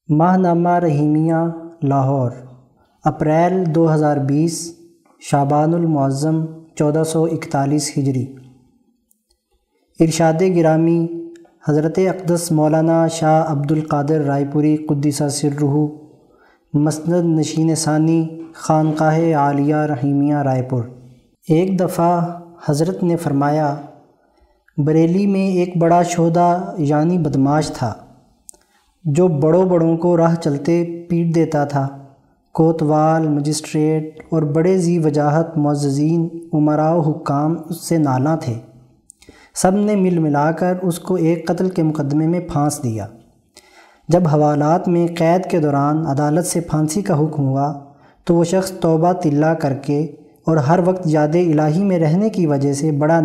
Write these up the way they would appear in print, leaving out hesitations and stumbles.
ماہنامہ Rahimiya Lahore April 2020 شعبان المعظم 1441 ہجری۔ ارشاد گرامی حضرت اقدس مولانا شاہ عبد القادر رائے پوری قدس سرہ مسند نشین ثانی خانقاہ عالیہ رحیمیہ رائے پور۔ ایک دفعہ حضرت نے فرمایا، بریلی میں ایک بڑا شہدا یعنی بدماش تھا جو بڑوں کو راہ چلتے پیٹ دیتا تھا۔ کوتوال، مجسٹریٹ اور بڑے ذی وجاہت معززین امراء و حکام اس سے نالاں تھے۔ سب نے ملا کر اس کو ایک قتل کے مقدمے میں پھانس دیا۔ جب حوالات میں قید کے دوران عدالت سے پھانسی کا حکم ہوا تو وہ شخص توبہ تلہ کر کے اور ہر وقت یاد الہی میں رہنے کی وجہ سے بڑا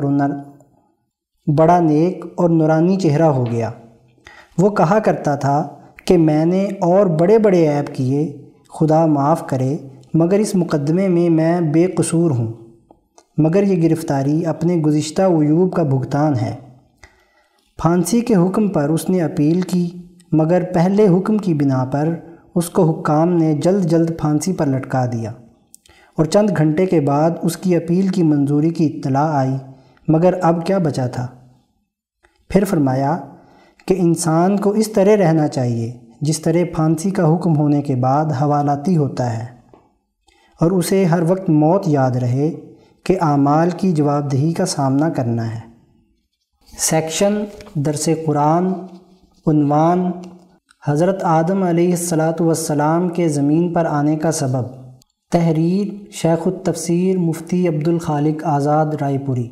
نیک اور نورانی چہرہ ہو گیا۔ وہ کہا کرتا تھا کہ میں نے اور بڑے عیب کیے، خدا معاف کرے، مگر اس مقدمے میں میں بے قصور ہوں، مگر یہ گرفتاری اپنے گزشتہ عیوب کا بھگتان ہے۔ پھانسی کے حکم پر اس نے اپیل کی، مگر پہلے حکم کی بنا پر اس کو حکام نے جلد پھانسی پر لٹکا دیا، اور چند گھنٹے کے بعد اس کی اپیل کی منظوری کی اطلاع آئی، مگر اب کیا بچا تھا؟ پھر فرمایا کہ انسان کو اس طرح رہنا چاہیے جس طرح پھانسی کا حکم ہونے کے بعد حوالاتی ہوتا ہے، اور اسے ہر وقت موت یاد رہے کہ اعمال کی جواب دہی کا سامنا کرنا ہے۔ سیکشن درس قرآن، عنوان حضرت آدم علیہ السلام کے زمین پر آنے کا سبب، تحریر شیخ التفسیر مفتی عبد الخالق آزاد رائے پوری۔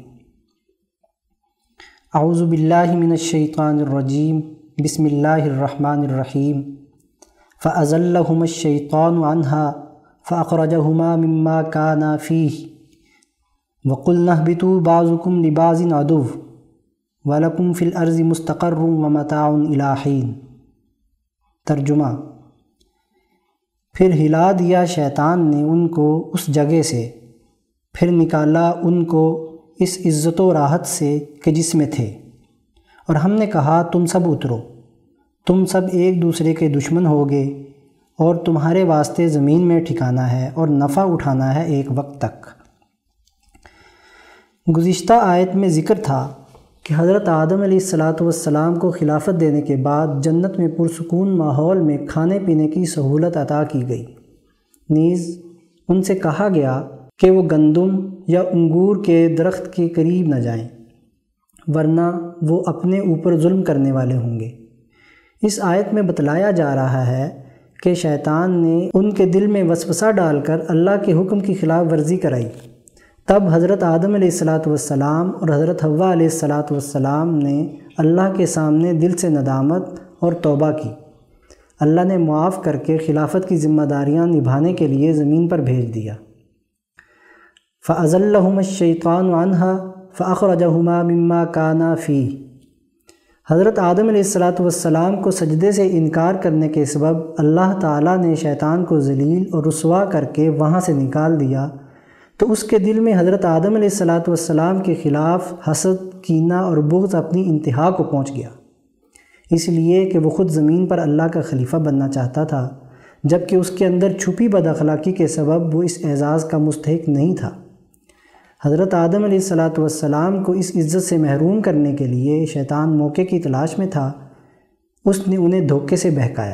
اعوذ باللہ من الشیطان الرجیم، بسم اللہ الرحمن الرحیم۔ فَأَزَلَّهُمَا الشَّيْطَانُ عَنْهَا فَأَخْرَجَهُمَا مِمَّا كَانَا فِيهِ وَقُلْنَا اهْبِطُوا بَعْضُكُمْ لِبَعْضٍ عَدُوٌّ وَلَكُمْ فِي الْأَرْضِ مُسْتَقَرٌّ وَمَتَاعٌ إِلَىٰ حِینٍ۔ ترجمہ: پھر ہلا دیا شیطان نے ان کو اس جگہ سے، پھر نکالا ان کو اس عزت و راحت سے کہ جس میں تھے، اور ہم نے کہا تم سب اترو، تم سب ایک دوسرے کے دشمن ہوگے، اور تمہارے واسطے زمین میں ٹھکانا ہے اور نفع اٹھانا ہے ایک وقت تک۔ گزشتہ آیت میں ذکر تھا کہ حضرت آدم علیہ السلام کو خلافت دینے کے بعد جنت میں پرسکون ماحول میں کھانے پینے کی سہولت عطا کی گئی، نیز ان سے کہا گیا کہ وہ گندم یا انگور کے درخت کے قریب نہ جائیں، ورنہ وہ اپنے اوپر ظلم کرنے والے ہوں گے۔ اس آیت میں بتلایا جا رہا ہے کہ شیطان نے ان کے دل میں وسوسہ ڈال کر اللہ کے حکم کی خلاف ورزی کرائی۔ تب حضرت آدم علیہ السلام اور حضرت حوا علیہ السلام نے اللہ کے سامنے دل سے ندامت اور توبہ کی۔ اللہ نے معاف کر کے خلافت کی ذمہ داریاں نبھانے کے لیے زمین پر بھیج دیا۔ فَأَزَلَّهُمَا الشَّيْطَانُ عَنْهَا فَأَخْرَجَهُمَا مِمَّا كَانَا فِيهِ۔ حضرت آدم علیہ السلام کو سجدے سے انکار کرنے کے سبب اللہ تعالیٰ نے شیطان کو ذلیل اور رسوا کر کے وہاں سے نکال دیا، تو اس کے دل میں حضرت آدم علیہ السلام کے خلاف حسد، کینہ اور بغض اپنی انتہا کو پہنچ گیا، اس لیے کہ وہ خود زمین پر اللہ کا خلیفہ بننا چاہتا تھا، جبکہ اس کے اندر چھپی بد اخلاقی کے سبب وہ اس اعزاز کا مستحق نہیں تھا۔ حضرت آدم علیہ السلام کو اس عزت سے محروم کرنے کے لیے شیطان موقع کی تلاش میں تھا، اس نے انہیں دھوکے سے بہکایا۔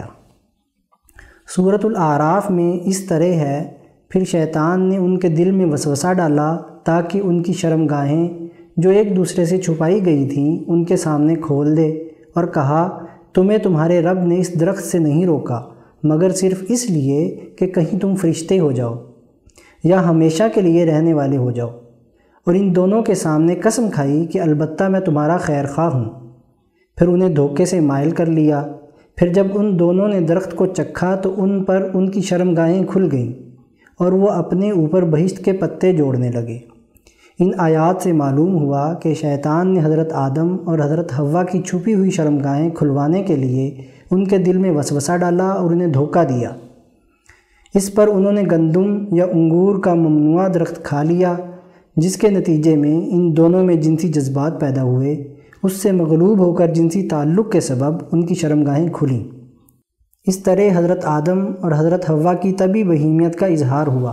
سورۃ الاعراف میں اس طرح ہے، پھر شیطان نے ان کے دل میں وسوسہ ڈالا تاکہ ان کی شرمگاہیں جو ایک دوسرے سے چھپائی گئی تھیں ان کے سامنے کھول دے، اور کہا تمہیں تمہارے رب نے اس درخت سے نہیں روکا مگر صرف اس لیے کہ کہیں تم فرشتے ہو جاؤ یا ہمیشہ کے لیے رہنے والے ہو جاؤ، اور ان دونوں کے سامنے قسم کھائی کہ البتہ میں تمہارا خیر خواہ ہوں۔ پھر انہیں دھوکے سے مائل کر لیا۔ پھر جب ان دونوں نے درخت کو چکھا تو ان پر ان کی شرمگاہیں کھل گئیں اور وہ اپنے اوپر بہشت کے پتے جوڑنے لگے۔ ان آیات سے معلوم ہوا کہ شیطان نے حضرت آدم اور حضرت حوا کی چھپی ہوئی شرمگاہیں کھلوانے کے لیے ان کے دل میں وسوسہ ڈالا اور انہیں دھوکہ دیا۔ اس پر انہوں نے گندم یا انگور کا ممنوعہ درخت کھا لیا، جس کے نتیجے میں ان دونوں میں جنسی جذبات پیدا ہوئے۔ اس سے مغلوب ہو کر جنسی تعلق کے سبب ان کی شرمگاہیں کھلیں۔ اس طرح حضرت آدم اور حضرت حوا کی طبی بہیمیت کا اظہار ہوا۔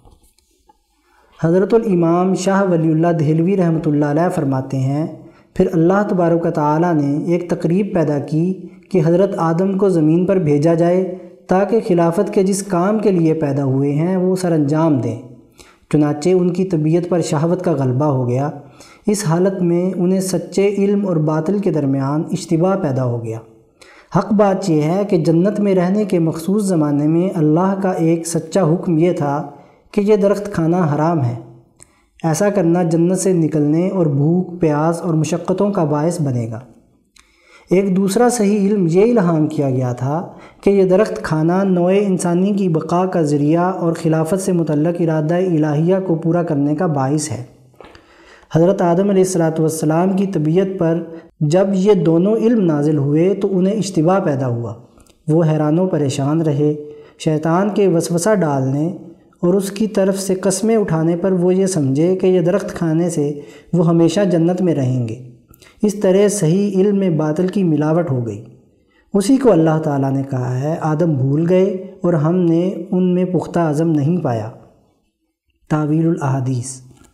حضرت الامام شاہ ولی اللہ دہلوی رحمۃ اللہ علیہ فرماتے ہیں، پھر اللہ تبارک و تعالیٰ نے ایک تقریب پیدا کی کہ حضرت آدم کو زمین پر بھیجا جائے تاکہ خلافت کے جس کام کے لیے پیدا ہوئے ہیں وہ سر انجام دیں۔ چنانچہ ان کی طبیعت پر شہوت کا غلبہ ہو گیا۔ اس حالت میں انہیں سچے علم اور باطل کے درمیان اشتباہ پیدا ہو گیا۔ حق بات یہ ہے کہ جنت میں رہنے کے مخصوص زمانے میں اللہ کا ایک سچا حکم یہ تھا کہ یہ درخت کھانا حرام ہے۔ ایسا کرنا جنت سے نکلنے اور بھوک، پیاس اور مشقتوں کا باعث بنے گا۔ ایک دوسرا صحیح علم یہ الہام کیا گیا تھا کہ یہ درخت کھانا نوع انسانی کی بقا کا ذریعہ اور خلافت سے متعلق ارادہ الہیہ کو پورا کرنے کا باعث ہے۔ حضرت آدم علیہ السلام کی طبیعت پر جب یہ دونوں علم نازل ہوئے تو انہیں اشتباہ پیدا ہوا۔ وہ حیران و پریشان رہے۔ شیطان کے وسوسہ ڈالنے اور اس کی طرف سے قسمیں اٹھانے پر وہ یہ سمجھے کہ یہ درخت کھانے سے وہ ہمیشہ جنت میں رہیں گے۔ اس طرح صحیح علم میں باطل کی ملاوٹ ہو گئی۔ اسی کو اللہ تعالیٰ نے کہا ہے، آدم بھول گئے اور ہم نے ان میں پختہ عزم نہیں پایا۔ تاویل الاحادیث۔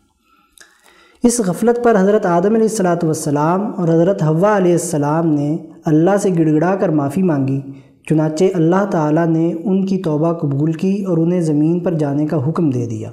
اس غفلت پر حضرت آدم علیہ السلام اور حضرت حوا علیہ السلام نے اللہ سے گڑ گڑا کر معافی مانگی۔ چنانچہ اللہ تعالیٰ نے ان کی توبہ قبول کی اور انہیں زمین پر جانے کا حکم دے دیا۔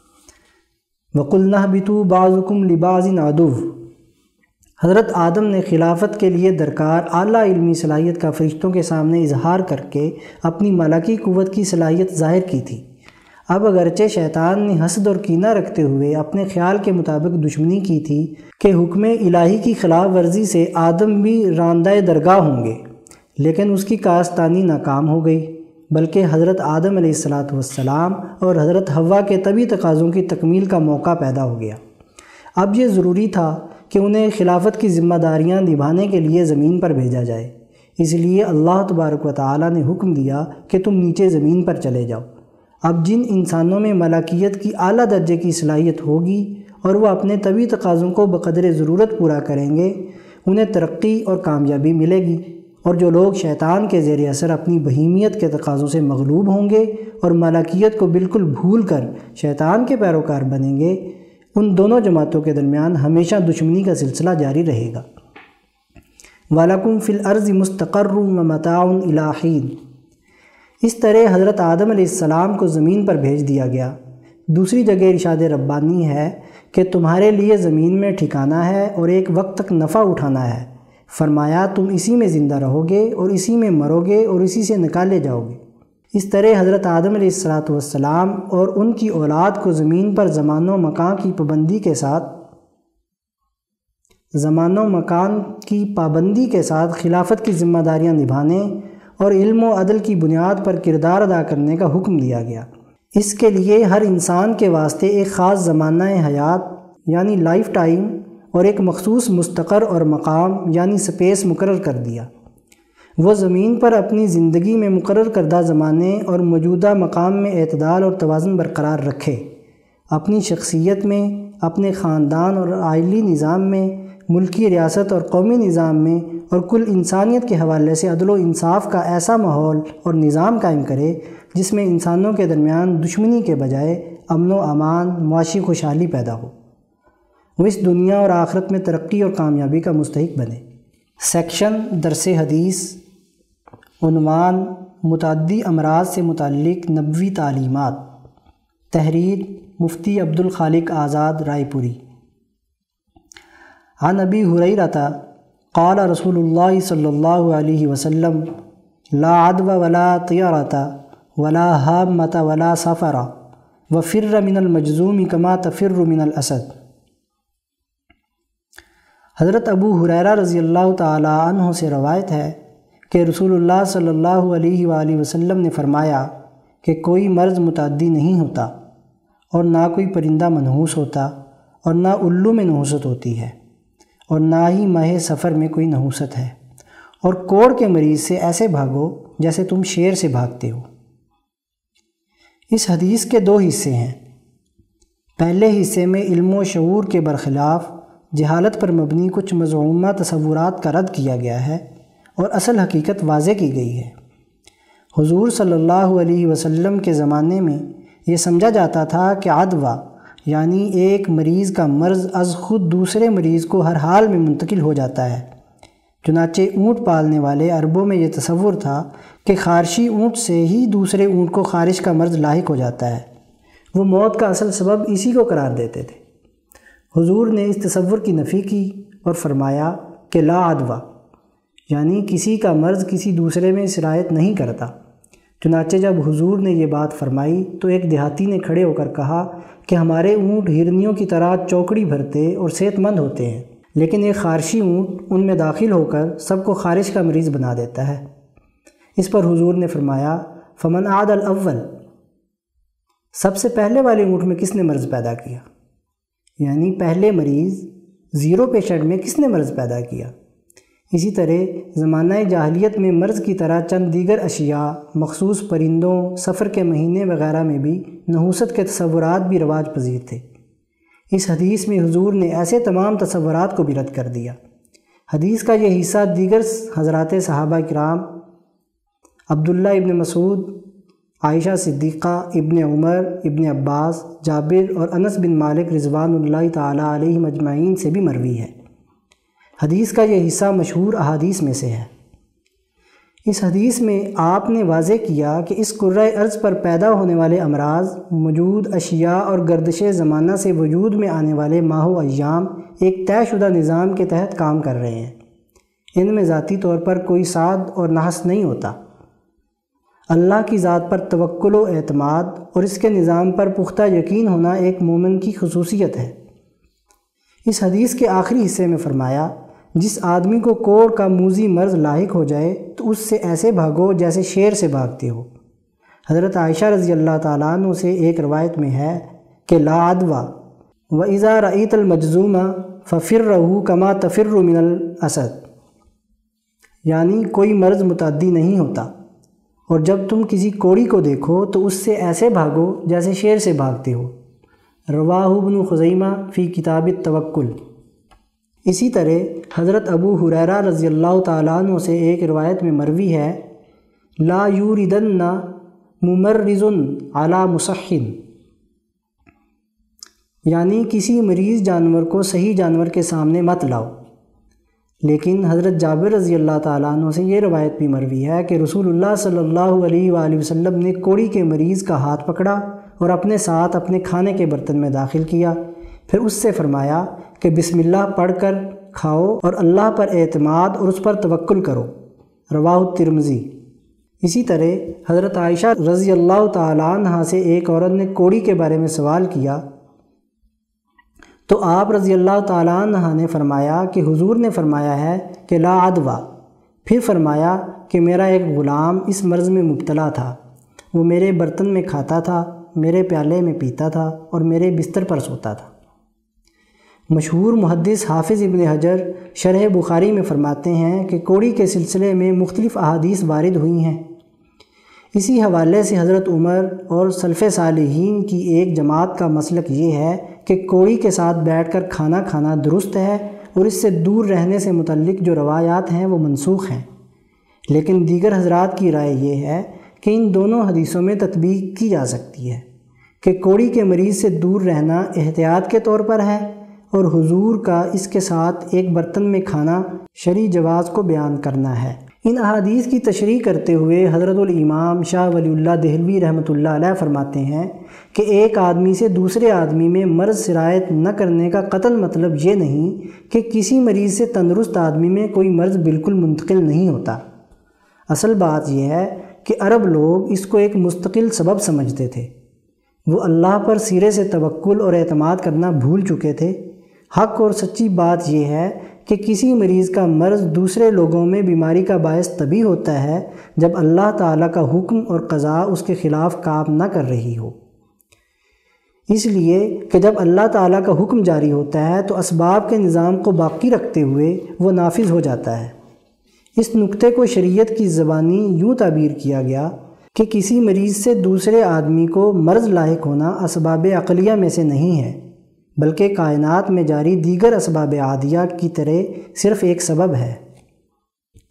وَقُلْنَا اهْبِطُوا بَعْضُكُمْ لِبَعْضٍ عَدُوٌّ۔ حضرت آدم نے خلافت کے لیے درکار اعلیٰ علمی صلاحیت کا فرشتوں کے سامنے اظہار کر کے اپنی ملکی قوت کی صلاحیت ظاہر کی تھی۔ اب اگرچہ شیطان نے حسد اور کینہ رکھتے ہوئے اپنے خیال کے مطابق دشمنی کی تھی کہ حکم الہی کی خلاف ورزی سے آدم بھی راندہ درگاہ ہوں گے، لیکن اس کی کارستانی ناکام ہو گئی، بلکہ حضرت آدم علیہ السلام اور حضرت حوا کے طبی تقاضوں کی تکمیل کا موقع پیدا ہو گیا۔ اب یہ ضروری تھا کہ انہیں خلافت کی ذمہ داریاں نبھانے کے لیے زمین پر بھیجا جائے۔ اس لیے اللہ تبارک و تعالیٰ نے حکم دیا کہ تم نیچے زمین پر چلے جاؤ۔ اب جن انسانوں میں ملکیت کی اعلیٰ درجے کی صلاحیت ہوگی اور وہ اپنے طبی تقاضوں کو بقدر ضرورت پورا کریں گے، انہیں ترقی اور کامیابی ملے گی، اور جو لوگ شیطان کے زیر اثر اپنی بہیمیت کے تقاضوں سے مغلوب ہوں گے اور ملکیت کو بالکل بھول کر شیطان کے پیروکار بنیں گے، ان دونوں جماعتوں کے درمیان ہمیشہ دشمنی کا سلسلہ جاری رہے گا۔ وَلَكُمْ فِي الْأَرْضِ مُسْتَقَرٌّ وَمَتَاعٌ إِلَىٰ حِينٍ۔ اس طرح حضرت آدم علیہ السلام کو زمین پر بھیج دیا گیا۔ دوسری جگہ ارشاد ربانی ہے کہ تمہارے لیے زمین میں ٹھکانہ ہے اور ایک وقت تک نفع اٹھانا ہے۔ فرمایا تم اسی میں زندہ رہو گے اور اسی میں مرو گے اور اسی سے نکالے جاؤ گے۔ اس طرح حضرت آدم علیہ السلام اور ان کی اولاد کو زمین پر زمان و مکان کی پابندی کے ساتھ خلافت کی ذمہ داریاں نبھانے اور علم و عدل کی بنیاد پر کردار ادا کرنے کا حکم دیا گیا۔ اس کے لیے ہر انسان کے واسطے ایک خاص زمانہ حیات یعنی لائف ٹائم اور ایک مخصوص مستقر اور مقام یعنی سپیس مقرر کر دیا۔ وہ زمین پر اپنی زندگی میں مقرر کردہ زمانے اور موجودہ مقام میں اعتدال اور توازن برقرار رکھے۔ اپنی شخصیت میں، اپنے خاندان اور عائلی نظام میں، ملکی ریاست اور قومی نظام میں اور کل انسانیت کے حوالے سے عدل و انصاف کا ایسا ماحول اور نظام قائم کرے جس میں انسانوں کے درمیان دشمنی کے بجائے امن و امان، معاشی خوشحالی پیدا ہو۔ وہ اس دنیا اور آخرت میں ترقی اور کامیابی کا مستحق بنے۔ سیکشن درس حدیث، عنوان متعدی امراض سے متعلق نبوی تعلیمات، تحریر مفتی عبدالخالق آزاد رائے پوری۔ عن ابی ہریرہ قال رسول اللہ صلی اللہ علیہ وسلم لا عدو ولا طیرۃ ولا حامۃ ولا سفر وفر من المجذوم کما تفر من الاسد۔ حضرت ابو ہریرہ رضی اللہ تعالی عنہ سے روایت ہے کہ رسول اللہ صلی اللہ علیہ وآلہ وسلم نے فرمایا کہ کوئی مرض متعدی نہیں ہوتا اور نہ کوئی پرندہ منحوس ہوتا اور نہ الو میں نحوست ہوتی ہے اور نہ ہی ماہ سفر میں کوئی نحوست ہے، اور کوڑ کے مریض سے ایسے بھاگو جیسے تم شیر سے بھاگتے ہو۔ اس حدیث کے دو حصے ہیں۔ پہلے حصے میں علم و شعور کے برخلاف جہالت پر مبنی کچھ مزعومہ تصورات کا رد کیا گیا ہے اور اصل حقیقت واضح کی گئی ہے۔ حضور صلی اللہ علیہ وسلم کے زمانے میں یہ سمجھا جاتا تھا کہ عدوہ یعنی ایک مریض کا مرض از خود دوسرے مریض کو ہر حال میں منتقل ہو جاتا ہے۔ چنانچہ اونٹ پالنے والے عربوں میں یہ تصور تھا کہ خارشی اونٹ سے ہی دوسرے اونٹ کو خارش کا مرض لاحق ہو جاتا ہے۔ وہ موت کا اصل سبب اسی کو قرار دیتے تھے۔ حضور نے اس تصور کی نفی کی اور فرمایا کہ لا عدوہ یعنی کسی کا مرض کسی دوسرے میں سرایت نہیں کرتا۔ چنانچہ جب حضور نے یہ بات فرمائی تو ایک دیہاتی نے کھڑے ہو کر کہا کہ ہمارے اونٹ ہرنیوں کی طرح چوکڑی بھرتے اور صحت مند ہوتے ہیں، لیکن ایک خارشی اونٹ ان میں داخل ہو کر سب کو خارش کا مریض بنا دیتا ہے۔ اس پر حضور نے فرمایا فمن عاد الاول، سب سے پہلے والے اونٹ میں کس نے مرض پیدا کیا، یعنی پہلے مریض زیرو پیشنٹ میں کس نے مرض پیدا کیا۔ اسی طرح زمانہ جاہلیت میں مرض کی طرح چند دیگر اشیاء مخصوص پرندوں، سفر کے مہینے وغیرہ میں بھی نحوست کے تصورات بھی رواج پذیر تھے۔ اس حدیث میں حضور نے ایسے تمام تصورات کو بھی رد کر دیا۔ حدیث کا یہ حصہ دیگر حضرات صحابہ کرام عبداللہ ابن مسعود، عائشہ صدیقہ، ابن عمر، ابن عباس، جابر اور انس بن مالک رضوان اللہ تعالی علیہم اجمعین سے بھی مروی ہے۔ حدیث کا یہ حصہ مشہور احادیث میں سے ہے۔ اس حدیث میں آپ نے واضح کیا کہ اس کرۂ ارض پر پیدا ہونے والے امراض، موجود اشیاء اور گردش زمانہ سے وجود میں آنے والے ماہ و ایام ایک طے شدہ نظام کے تحت کام کر رہے ہیں۔ ان میں ذاتی طور پر کوئی سعد اور نحس نہیں ہوتا۔ اللہ کی ذات پر توکل و اعتماد اور اس کے نظام پر پختہ یقین ہونا ایک مومن کی خصوصیت ہے۔ اس حدیث کے آخری حصے میں فرمایا جس آدمی کو کوڑ کا موذی مرض لاحق ہو جائے تو اس سے ایسے بھاگو جیسے شیر سے بھاگتے ہو۔ حضرت عائشہ رضی اللہ تعالیٰ عنہ سے ایک روایت میں ہے کہ لا عدوہ وَإِذَا رَأَيْتَ الْمَجْزُومَ فَفِرَّهُ كَمَا تَفِرُّ مِنَ الْأَسَدِ، یعنی کوئی مرض متعدی نہیں ہوتا، اور جب تم کسی کوڑی کو دیکھو تو اس سے ایسے بھاگو جیسے شیر سے بھاگتے ہو۔ رواہ ابن خزیمہ فی کتاب التوکل۔ اسی طرح حضرت ابو ہریرہ رضی اللہ تعالیٰ عنہ سے ایک روایت میں مروی ہے لا یوردن ممرض علی مصحن، یعنی کسی مریض جانور کو صحیح جانور کے سامنے مت لاؤ۔ لیکن حضرت جابر رضی اللہ تعالیٰ عنہ سے یہ روایت بھی مروی ہے کہ رسول اللہ صلی اللہ علیہ وآلہ وسلم نے کوڑی کے مریض کا ہاتھ پکڑا اور اپنے ساتھ اپنے کھانے کے برتن میں داخل کیا، پھر اس سے فرمایا کہ بسم اللہ پڑھ کر کھاؤ اور اللہ پر اعتماد اور اس پر توکل کرو۔ رواہ الترمذی۔ اسی طرح حضرت عائشہ رضی اللہ تعالیٰ عنہ سے ایک عورت نے کوڑی کے بارے میں سوال کیا تو آپ رضی اللہ تعالیٰ عنہ نے فرمایا کہ حضور نے فرمایا ہے کہ لا عدوہ۔ پھر فرمایا کہ میرا ایک غلام اس مرض میں مبتلا تھا، وہ میرے برتن میں کھاتا تھا، میرے پیالے میں پیتا تھا اور میرے بستر پر سوتا تھا۔ مشہور محدث حافظ ابن حجر شرح بخاری میں فرماتے ہیں کہ کوڑی کے سلسلے میں مختلف احادیث وارد ہوئی ہیں۔ اسی حوالے سے حضرت عمر اور سلف صالحین کی ایک جماعت کا مسلک یہ ہے کہ کوڑی کے ساتھ بیٹھ کر کھانا کھانا درست ہے اور اس سے دور رہنے سے متعلق جو روایات ہیں وہ منسوخ ہیں۔ لیکن دیگر حضرات کی رائے یہ ہے کہ ان دونوں حدیثوں میں تطبیق کی جا سکتی ہے کہ کوڑی کے مریض سے دور رہنا احتیاط کے طور پر ہے، اور حضور کا اس کے ساتھ ایک برتن میں کھانا شرعی جواز کو بیان کرنا ہے۔ ان احادیث کی تشریح کرتے ہوئے حضرت الامام شاہ ولی اللہ دہلوی رحمۃ اللہ علیہ فرماتے ہیں کہ ایک آدمی سے دوسرے آدمی میں مرض سرایت نہ کرنے کا قطعاً مطلب یہ نہیں کہ کسی مریض سے تندرست آدمی میں کوئی مرض بالکل منتقل نہیں ہوتا۔ اصل بات یہ ہے کہ عرب لوگ اس کو ایک مستقل سبب سمجھتے تھے۔ وہ اللہ پر سرے سے توکل اور اعتماد کرنا بھول چکے تھے۔ حق اور سچی بات یہ ہے کہ کسی مریض کا مرض دوسرے لوگوں میں بیماری کا باعث تبھی ہوتا ہے جب اللہ تعالیٰ کا حکم اور قضا اس کے خلاف کام نہ کر رہی ہو۔ اس لیے کہ جب اللہ تعالیٰ کا حکم جاری ہوتا ہے تو اسباب کے نظام کو باقی رکھتے ہوئے وہ نافذ ہو جاتا ہے۔ اس نقطے کو شریعت کی زبانی یوں تعبیر کیا گیا کہ کسی مریض سے دوسرے آدمی کو مرض لاحق ہونا اسباب عقلیہ میں سے نہیں ہے، بلکہ کائنات میں جاری دیگر اسباب عادیہ کی طرح صرف ایک سبب ہے۔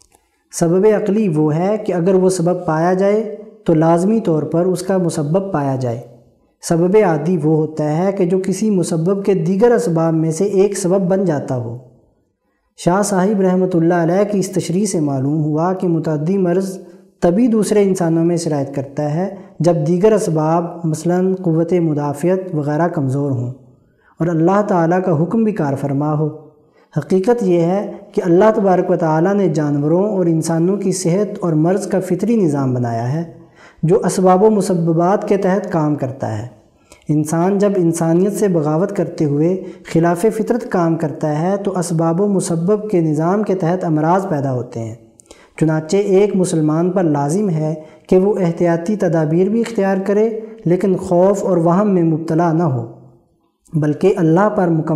سبب عقلی وہ ہے کہ اگر وہ سبب پایا جائے تو لازمی طور پر اس کا مسبب پایا جائے۔ سبب عادی وہ ہوتا ہے کہ جو کسی مسبب کے دیگر اسباب میں سے ایک سبب بن جاتا ہو۔ شاہ صاحب رحمۃ اللہ علیہ کی اس تشریح سے معلوم ہوا کہ متعدی مرض تبھی دوسرے انسانوں میں سرایت کرتا ہے جب دیگر اسباب مثلاً قوت مدافعت وغیرہ کمزور ہوں اور اللہ تعالیٰ کا حکم بھی کار فرما ہو۔ حقیقت یہ ہے کہ اللہ تبارک و تعالیٰ نے جانوروں اور انسانوں کی صحت اور مرض کا فطری نظام بنایا ہے جو اسباب و مسببات کے تحت کام کرتا ہے۔ انسان جب انسانیت سے بغاوت کرتے ہوئے خلاف فطرت کام کرتا ہے تو اسباب و مسبب کے نظام کے تحت امراض پیدا ہوتے ہیں۔ چنانچہ ایک مسلمان پر لازم ہے کہ وہ احتیاطی تدابیر بھی اختیار کرے لیکن خوف اور وہم میں مبتلا نہ ہو، بلکہ اللہ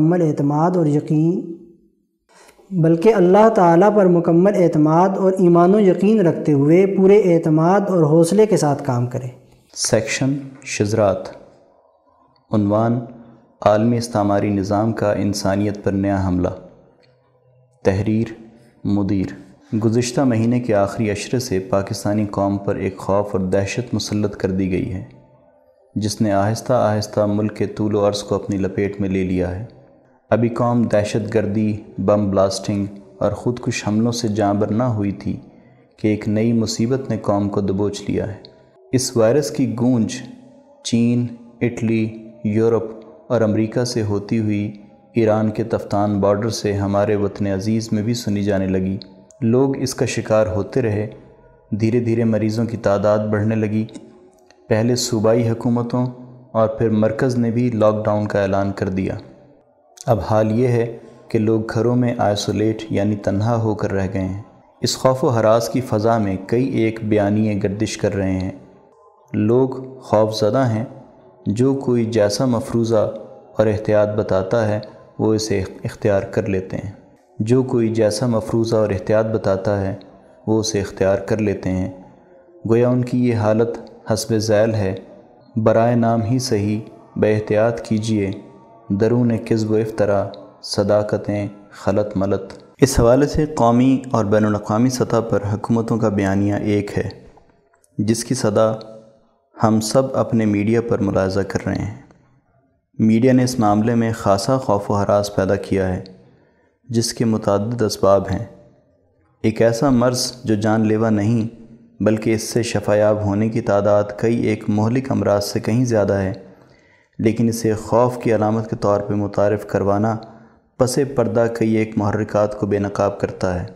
تعالیٰ پر مکمل اعتماد اور ایمان و یقین رکھتے ہوئے پورے اعتماد اور حوصلے کے ساتھ کام کرے۔ سیکشن شذرات، عنوان عالمی استعماری نظام کا انسانیت پر نیا حملہ۔ تحریر مدیر۔ گزشتہ مہینے کے آخری عشرے سے پاکستانی قوم پر ایک خوف اور دہشت مسلط کر دی گئی ہے جس نے آہستہ آہستہ ملک کے طول و عرض کو اپنی لپیٹ میں لے لیا ہے۔ ابھی قوم دہشت گردی، بم بلاسٹنگ اور خودکش حملوں سے جاں بر نہ ہوئی تھی کہ ایک نئی مصیبت نے قوم کو دبوچ لیا ہے۔ اس وائرس کی گونج چین، اٹلی، یورپ اور امریکہ سے ہوتی ہوئی ایران کے تفتان بارڈر سے ہمارے وطن عزیز میں بھی سنی جانے لگی۔ لوگ اس کا شکار ہوتے رہے، دھیرے دھیرے مریضوں کی تعداد بڑھنے لگی۔ پہلے صوبائی حکومتوں اور پھر مرکز نے بھی لاک ڈاؤن کا اعلان کر دیا۔ اب حال یہ ہے کہ لوگ گھروں میں آئسولیٹ یعنی تنہا ہو کر رہ گئے ہیں۔ اس خوف و ہراس کی فضا میں کئی ایک بیانیے گردش کر رہے ہیں۔ لوگ خوف زدہ ہیں، جو کوئی جیسا مفروضہ اور احتیاط بتاتا ہے وہ اسے اختیار کر لیتے ہیں۔ گویا ان کی یہ حالت حسب ذیل ہے، برائے نام ہی صحیح بے احتیاط کیجئے، درون کذب و افطرا صداقتیں خلط ملط۔ اس حوالے سے قومی اور بین الاقوامی سطح پر حکومتوں کا بیانیہ ایک ہے جس کی صدا ہم سب اپنے میڈیا پر ملاحظہ کر رہے ہیں۔ میڈیا نے اس معاملے میں خاصا خوف و ہراس پیدا کیا ہے جس کے متعدد اسباب ہیں۔ ایک ایسا مرض جو جان لیوا نہیں بلکہ اس سے شفایاب ہونے کی تعداد کئی ایک مہلک امراض سے کہیں زیادہ ہے، لیکن اسے خوف کی علامت کے طور پہ متعارف کروانا پس پردہ کئی ایک محرکات کو بے نقاب کرتا ہے۔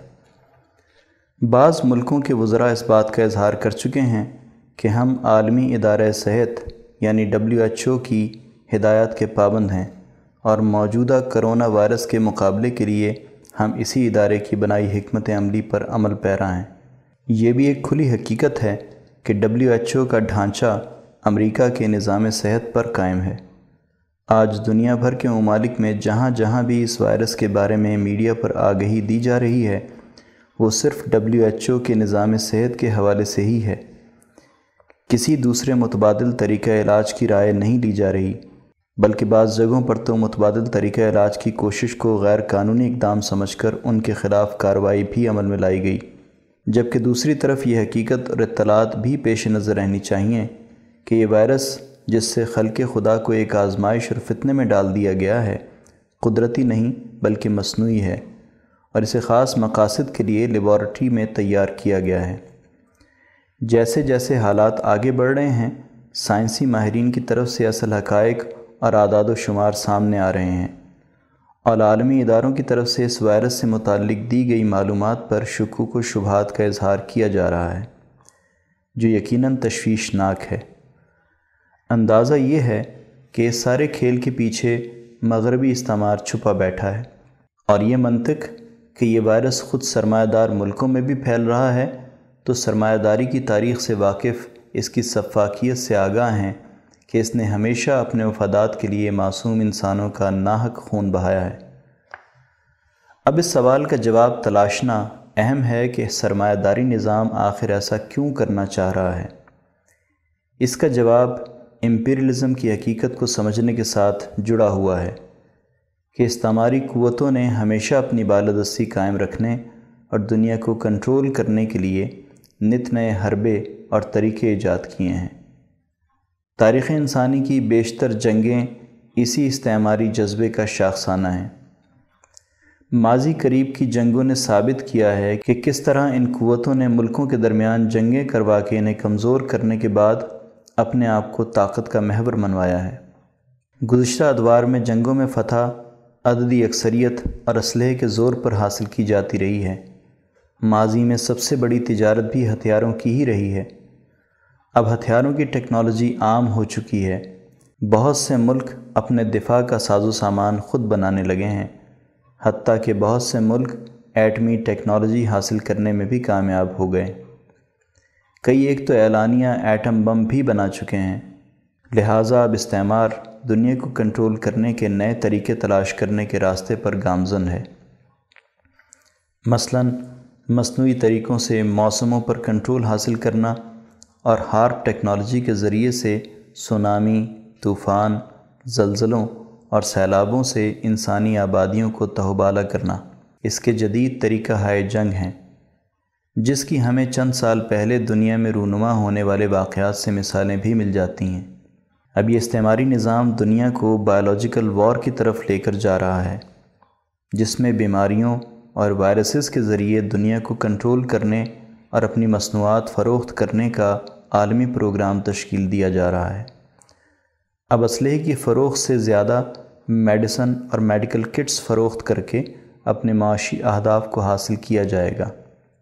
بعض ملکوں کے وزراء اس بات کا اظہار کر چکے ہیں کہ ہم عالمی ادارہ صحت یعنی WHO کی ہدایات کے پابند ہیں اور موجودہ کرونا وائرس کے مقابلے کے لیے ہم اسی ادارے کی بنائی حکمت عملی پر عمل پیرا ہیں۔ یہ بھی ایک کھلی حقیقت ہے کہ WHO کا ڈھانچہ امریکہ کے نظام صحت پر قائم ہے۔ آج دنیا بھر کے ممالک میں جہاں جہاں بھی اس وائرس کے بارے میں میڈیا پر آگہی دی جا رہی ہے وہ صرف WHO کے نظام صحت کے حوالے سے ہی ہے۔ کسی دوسرے متبادل طریقہ علاج کی رائے نہیں لی جا رہی، بلکہ بعض جگہوں پر تو متبادل طریقہ علاج کی کوشش کو غیر قانونی اقدام سمجھ کر ان کے خلاف کارروائی بھی عمل میں لائی گئی، جبکہ دوسری طرف یہ حقیقت اور اطلاعات بھی پیش نظر رہنی چاہیے کہ یہ وائرس جس سے خلق خدا کو ایک آزمائش اور فتنے میں ڈال دیا گیا ہے قدرتی نہیں بلکہ مصنوعی ہے اور اسے خاص مقاصد کے لیے لیبارٹری میں تیار کیا گیا ہے۔ جیسے جیسے حالات آگے بڑھ رہے ہیں سائنسی ماہرین کی طرف سے اصل حقائق اور اعداد و شمار سامنے آ رہے ہیں اور عالمی اداروں کی طرف سے اس وائرس سے متعلق دی گئی معلومات پر شکوک و شبہات کا اظہار کیا جا رہا ہے جو یقیناً تشویشناک ہے۔ اندازہ یہ ہے کہ اس سارے کھیل کے پیچھے مغربی استعمار چھپا بیٹھا ہے اور یہ منطق کہ یہ وائرس خود سرمایہ دار ملکوں میں بھی پھیل رہا ہے تو سرمایہ داری کی تاریخ سے واقف اس کی سفاکیت سے آگاہ ہیں کہ اس نے ہمیشہ اپنے مفادات کے لیے معصوم انسانوں کا ناحق خون بہایا ہے۔ اب اس سوال کا جواب تلاشنا اہم ہے کہ سرمایہ داری نظام آخر ایسا کیوں کرنا چاہ رہا ہے۔ اس کا جواب امپیریلزم کی حقیقت کو سمجھنے کے ساتھ جڑا ہوا ہے کہ استعماری قوتوں نے ہمیشہ اپنی بالادستی قائم رکھنے اور دنیا کو کنٹرول کرنے کے لیے نت نئے حربے اور طریقے ایجاد کیے ہیں۔ تاریخ انسانی کی بیشتر جنگیں اسی استعماری جذبے کا شاخسانہ ہیں۔ ماضی قریب کی جنگوں نے ثابت کیا ہے کہ کس طرح ان قوتوں نے ملکوں کے درمیان جنگیں کروا کے انہیں کمزور کرنے کے بعد اپنے آپ کو طاقت کا محور منوایا ہے۔ گزشتہ ادوار میں جنگوں میں فتح عددی اکثریت اور اسلحے کے زور پر حاصل کی جاتی رہی ہے۔ ماضی میں سب سے بڑی تجارت بھی ہتھیاروں کی ہی رہی ہے۔ اب ہتھیاروں کی ٹیکنالوجی عام ہو چکی ہے۔ بہت سے ملک اپنے دفاع کا ساز و سامان خود بنانے لگے ہیں، حتیٰ کہ بہت سے ملک ایٹمی ٹیکنالوجی حاصل کرنے میں بھی کامیاب ہو گئے۔ کئی ایک تو اعلانیہ ایٹم بم بھی بنا چکے ہیں۔ لہٰذا اب استعمار دنیا کو کنٹرول کرنے کے نئے طریقے تلاش کرنے کے راستے پر گامزن ہے۔ مثلاً مصنوعی طریقوں سے موسموں پر کنٹرول حاصل کرنا اور ہارپ ٹیکنالوجی کے ذریعے سے سونامی، طوفان، زلزلوں اور سیلابوں سے انسانی آبادیوں کو تہوبالا کرنا اس کے جدید طریقہ ہائے جنگ ہیں، جس کی ہمیں چند سال پہلے دنیا میں رونما ہونے والے واقعات سے مثالیں بھی مل جاتی ہیں۔ اب یہ استعماری نظام دنیا کو بایولوجیکل وار کی طرف لے کر جا رہا ہے، جس میں بیماریوں اور وائرسز کے ذریعے دنیا کو کنٹرول کرنے اور اپنی مصنوعات فروخت کرنے کا عالمی پروگرام تشکیل دیا جا رہا ہے۔ اب اسلحے کی فروخت سے زیادہ میڈیسن اور میڈیکل کٹس فروخت کر کے اپنے معاشی اہداف کو حاصل کیا جائے گا۔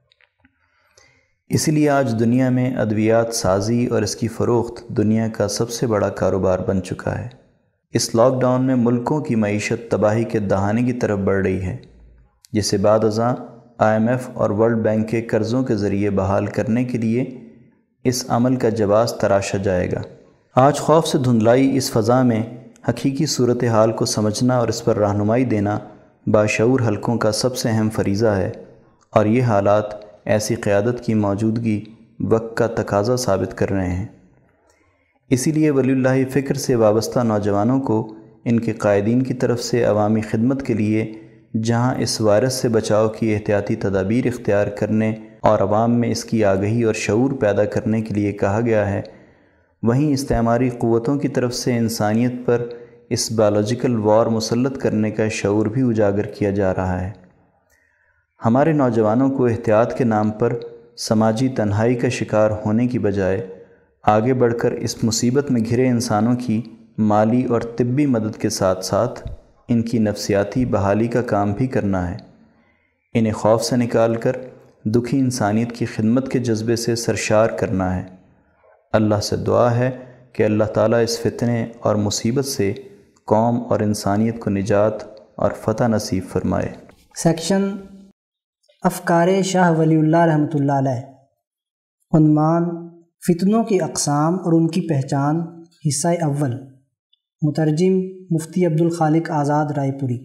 اسی لیے آج دنیا میں ادویات سازی اور اس کی فروخت دنیا کا سب سے بڑا کاروبار بن چکا ہے۔ اس لاک ڈاؤن میں ملکوں کی معیشت تباہی کے دہانے کی طرف بڑھ رہی ہے، جسے بعد ازاں IMF اور ورلڈ بینک کے قرضوں کے ذریعے بحال کرنے کے لیے اس عمل کا جواز تراشا جائے گا۔ آج خوف سے دھندلائی اس فضا میں حقیقی صورتحال کو سمجھنا اور اس پر رہنمائی دینا باشعور حلقوں کا سب سے اہم فریضہ ہے، اور یہ حالات ایسی قیادت کی موجودگی وقت کا تقاضا ثابت کر رہے ہیں۔ اسی لیے ولی اللہ فکر سے وابستہ نوجوانوں کو ان کے قائدین کی طرف سے عوامی خدمت کے لیے جہاں اس وائرس سے بچاؤ کی احتیاطی تدابیر اختیار کرنے اور عوام میں اس کی آگہی اور شعور پیدا کرنے کے لیے کہا گیا ہے، وہیں استعماری قوتوں کی طرف سے انسانیت پر اس بایولوجیکل وار مسلط کرنے کا شعور بھی اجاگر کیا جا رہا ہے۔ ہمارے نوجوانوں کو احتیاط کے نام پر سماجی تنہائی کا شکار ہونے کی بجائے آگے بڑھ کر اس مصیبت میں گھرے انسانوں کی مالی اور طبی مدد کے ساتھ ساتھ ان کی نفسیاتی بحالی کا کام بھی کرنا ہے۔ انہیں خوف سے نکال کر دکھی انسانیت کی خدمت کے جذبے سے سرشار کرنا ہے۔ اللہ سے دعا ہے کہ اللہ تعالیٰ اس فتنے اور مصیبت سے قوم اور انسانیت کو نجات اور فتح نصیب فرمائے۔ سیکشن افکار شاہ ولی اللہ رحمۃ اللہ علیہ۔ عنوان فتنوں کی اقسام اور ان کی پہچان، حصہ اول۔ مترجم مفتی عبدالخالق آزاد رائے پوری۔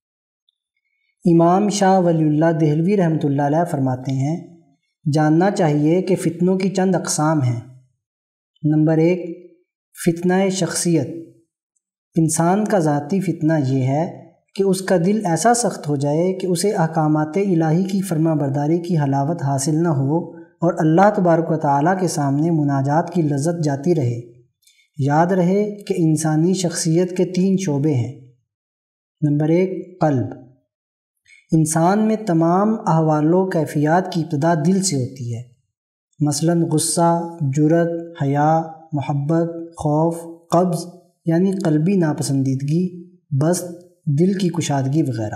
امام شاہ ولی اللہ دہلوی رحمۃ اللہ علیہ فرماتے ہیں، جاننا چاہیے کہ فتنوں کی چند اقسام ہیں۔ نمبر 1، فتنہ شخصیت۔ انسان کا ذاتی فتنہ یہ ہے کہ اس کا دل ایسا سخت ہو جائے کہ اسے احکامات الہی کی فرما برداری کی حلاوت حاصل نہ ہو اور اللہ تبارک و تعالیٰ کے سامنے مناجات کی لذت جاتی رہے۔ یاد رہے کہ انسانی شخصیت کے 3 شعبے ہیں۔ نمبر 1، قلب۔ انسان میں تمام احوال و کیفیات کی ابتدا دل سے ہوتی ہے، مثلاً غصہ، جرأت، حیا، محبت، خوف، قبض یعنی قلبی ناپسندیدگی، بسط، دل کی کشادگی وغیرہ۔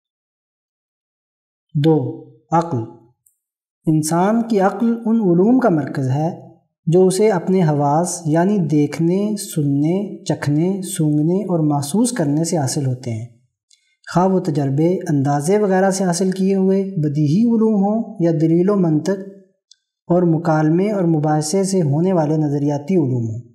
2، عقل۔ انسان کی عقل ان علوم کا مرکز ہے جو اسے اپنے حواس یعنی دیکھنے، سننے، چکھنے، سونگھنے اور محسوس کرنے سے حاصل ہوتے ہیں، خواہ وہ تجربے، اندازے وغیرہ سے حاصل کیے ہوئے بدیہی علوم ہوں یا دلیل و منطق اور مکالمے اور مباحثے سے ہونے والے نظریاتی علوم ہوں۔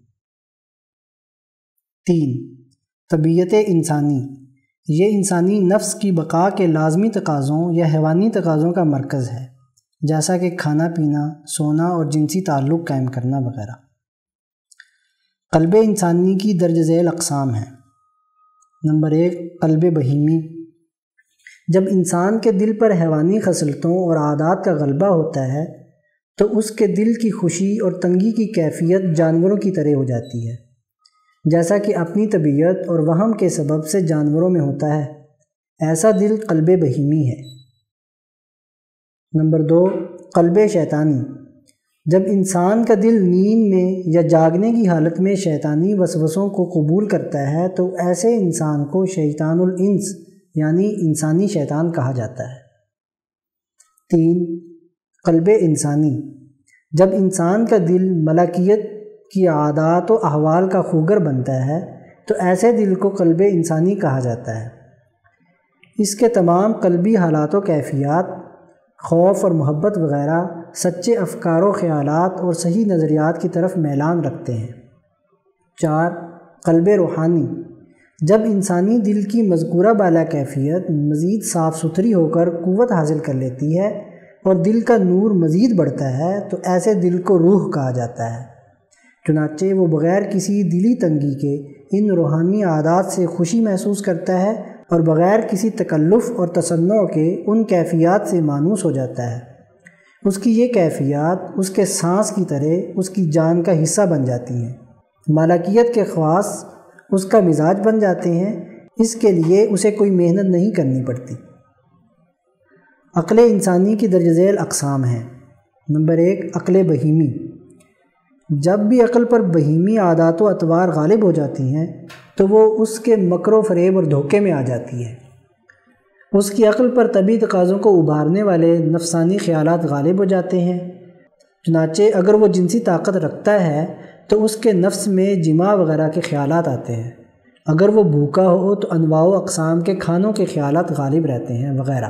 3، طبیعت انسانی۔ یہ انسانی نفس کی بقا کے لازمی تقاضوں یا حیوانی تقاضوں کا مرکز ہے، جیسا کہ کھانا پینا، سونا اور جنسی تعلق قائم کرنا وغیرہ۔ قلب انسانی کی درج ذیل اقسام ہیں۔ نمبر 1، قلب بہیمی، جب انسان کے دل پر حیوانی خصلتوں اور عادات کا غلبہ ہوتا ہے تو اس کے دل کی خوشی اور تنگی کی کیفیت جانوروں کی طرح ہو جاتی ہے، جیسا کہ اپنی طبیعت اور وہم کے سبب سے جانوروں میں ہوتا ہے۔ ایسا دل قلب بہیمی ہے۔ نمبر 2، قلب شیطانی۔ جب انسان کا دل نیند میں یا جاگنے کی حالت میں شیطانی وسوسوں کو قبول کرتا ہے تو ایسے انسان کو شیطان الانس یعنی انسانی شیطان کہا جاتا ہے۔ 3، قلب انسانی۔ جب انسان کا دل ملکیت کی عادات و احوال کا خوگر بنتا ہے تو ایسے دل کو قلب انسانی کہا جاتا ہے۔ اس کے تمام قلبی حالات و کیفیات، خوف اور محبت وغیرہ سچے افکار و خیالات اور صحیح نظریات کی طرف میلان رکھتے ہیں۔ 4، قلب روحانی۔ جب انسانی دل کی مذکورہ بالا کیفیت مزید صاف ستھری ہو کر قوت حاصل کر لیتی ہے اور دل کا نور مزید بڑھتا ہے تو ایسے دل کو روح کہا جاتا ہے۔ چنانچہ وہ بغیر کسی دلی تنگی کے ان روحانی عادات سے خوشی محسوس کرتا ہے اور بغیر کسی تکلف اور تصنع کے ان کیفیات سے مانوس ہو جاتا ہے۔ اس کی یہ کیفیات اس کے سانس کی طرح اس کی جان کا حصہ بن جاتی ہیں۔ ملکیت کے خواص اس کا مزاج بن جاتے ہیں، اس کے لیے اسے کوئی محنت نہیں کرنی پڑتی۔ عقل انسانی کی درج ذیل اقسام ہیں۔ نمبر 1، عقل بہیمی۔ جب بھی عقل پر بہیمی عادات و اطوار غالب ہو جاتی ہیں تو وہ اس کے مکر و فریب اور دھوکے میں آ جاتی ہے۔ اس کی عقل پر طبعی تقاضوں کو ابھارنے والے نفسانی خیالات غالب ہو جاتے ہیں۔ چنانچہ اگر وہ جنسی طاقت رکھتا ہے تو اس کے نفس میں جماع وغیرہ کے خیالات آتے ہیں، اگر وہ بھوکا ہو تو انواع و اقسام کے کھانوں کے خیالات غالب رہتے ہیں وغیرہ۔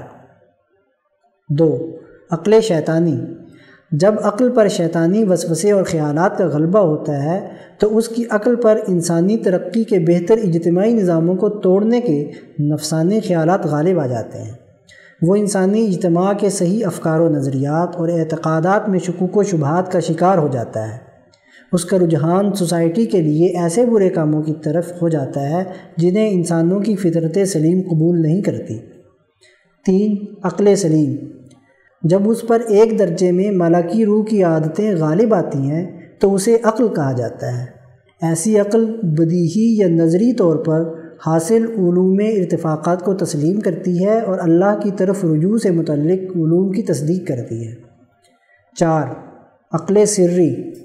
2، عقل شیطانی۔ جب عقل پر شیطانی وسوسے اور خیالات کا غلبہ ہوتا ہے تو اس کی عقل پر انسانی ترقی کے بہتر اجتماعی نظاموں کو توڑنے کے نفسانی خیالات غالب آ جاتے ہیں۔ وہ انسانی اجتماع کے صحیح افکار و نظریات اور اعتقادات میں شکوک و شبہات کا شکار ہو جاتا ہے۔ اس کا رجحان سوسائٹی کے لیے ایسے برے کاموں کی طرف ہو جاتا ہے جنہیں انسانوں کی فطرت سلیم قبول نہیں کرتی۔ 3، عقل سلیم۔ جب اس پر ایک درجے میں ملکی روح کی عادتیں غالب آتی ہیں تو اسے عقل کہا جاتا ہے۔ ایسی عقل بدیہی یا نظری طور پر حاصل علوم ارتفاقات کو تسلیم کرتی ہے اور اللہ کی طرف رجوع سے متعلق علوم کی تصدیق کرتی ہے۔ 4، عقل سری۔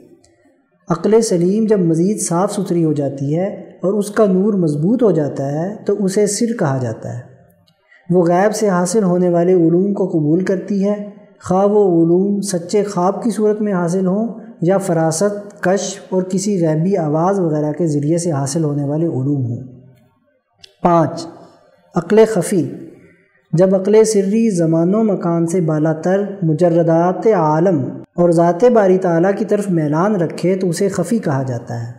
عقل سلیم جب مزید صاف ستھری ہو جاتی ہے اور اس کا نور مضبوط ہو جاتا ہے تو اسے سر کہا جاتا ہے۔ وہ غیب سے حاصل ہونے والے علوم کو قبول کرتی ہے، خواہ وہ علوم سچے خواب کی صورت میں حاصل ہوں یا فراست، کشف اور کسی غیبی آواز وغیرہ کے ذریعے سے حاصل ہونے والے علوم ہوں۔ 5، عقل خفی۔ جب عقل سری زمان و مکان سے بالا تر مجردات عالم اور ذات باری تعالیٰ کی طرف میلان رکھے تو اسے خفی کہا جاتا ہے۔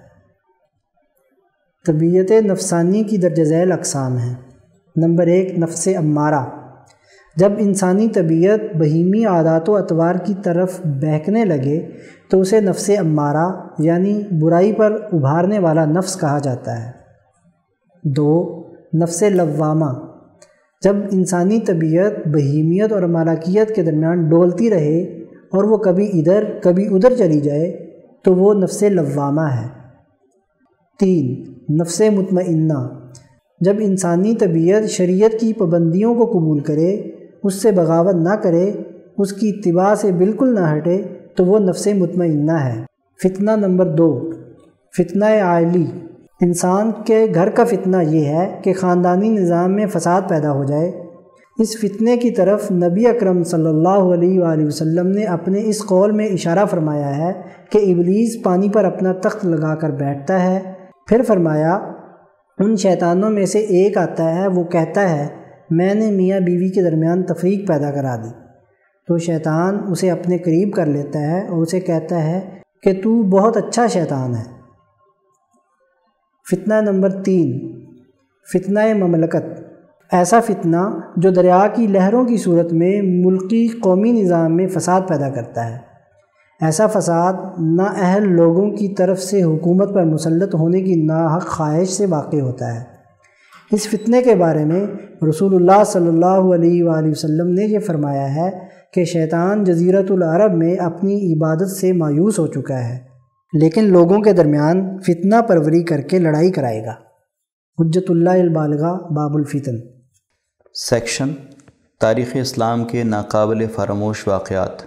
طبیعت نفسانی کی درج ذیل اقسام ہیں۔ نمبر 1، نفس امارہ۔ جب انسانی طبیعت بہیمی عادات و اطوار کی طرف بہکنے لگے تو اسے نفس امارہ یعنی برائی پر ابھارنے والا نفس کہا جاتا ہے۔ 2، نفس لوامہ۔ جب انسانی طبیعت بہیمیت اور ملکیت کے درمیان ڈولتی رہے اور وہ کبھی ادھر کبھی ادھر چلی جائے تو وہ نفس لوامہ ہے۔ 3، نفس مطمئنہ۔ جب انسانی طبیعت شریعت کی پابندیوں کو قبول کرے، اس سے بغاوت نہ کرے، اس کی اتباع سے بالکل نہ ہٹے تو وہ نفس مطمئنہ ہے۔ فتنہ نمبر 2، فتنہ عائلی۔ انسان کے گھر کا فتنہ یہ ہے کہ خاندانی نظام میں فساد پیدا ہو جائے۔ اس فتنے کی طرف نبی اکرم صلی اللہ علیہ وآلہ وسلم نے اپنے اس قول میں اشارہ فرمایا ہے کہ ابلیس پانی پر اپنا تخت لگا کر بیٹھتا ہے۔ پھر فرمایا ان شیطانوں میں سے ایک آتا ہے، وہ کہتا ہے میں نے میاں بیوی کے درمیان تفریق پیدا کرا دی، تو شیطان اسے اپنے قریب کر لیتا ہے اور اسے کہتا ہے کہ تو بہت اچھا شیطان ہے۔ فتنہ نمبر 3، فتنہ مملکت۔ ایسا فتنہ جو دریا کی لہروں کی صورت میں ملکی قومی نظام میں فساد پیدا کرتا ہے۔ ایسا فساد نااہل لوگوں کی طرف سے حکومت پر مسلط ہونے کی ناحق خواہش سے واقع ہوتا ہے۔ اس فتنے کے بارے میں رسول اللہ صلی اللہ علیہ وآلہ وسلم نے یہ فرمایا ہے کہ شیطان جزیرۃ العرب میں اپنی عبادت سے مایوس ہو چکا ہے، لیکن لوگوں کے درمیان فتنہ پروری کر کے لڑائی کرائے گا۔ حجت اللہ البالغہ باب الفتن۔ سیکشن تاریخ اسلام کے ناقابل فراموش واقعات۔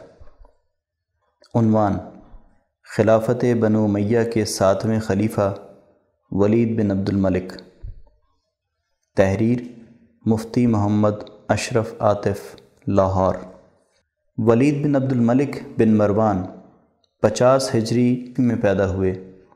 عنوان: خلافت بنو امیہ کے 7ویں خلیفہ ولید بن عبد الملک۔ تحریر مفتی محمد اشرف عاطف، لاہور۔ ولید بن عبد الملک بن مروان 50 ہجری میں پیدا ہوئے۔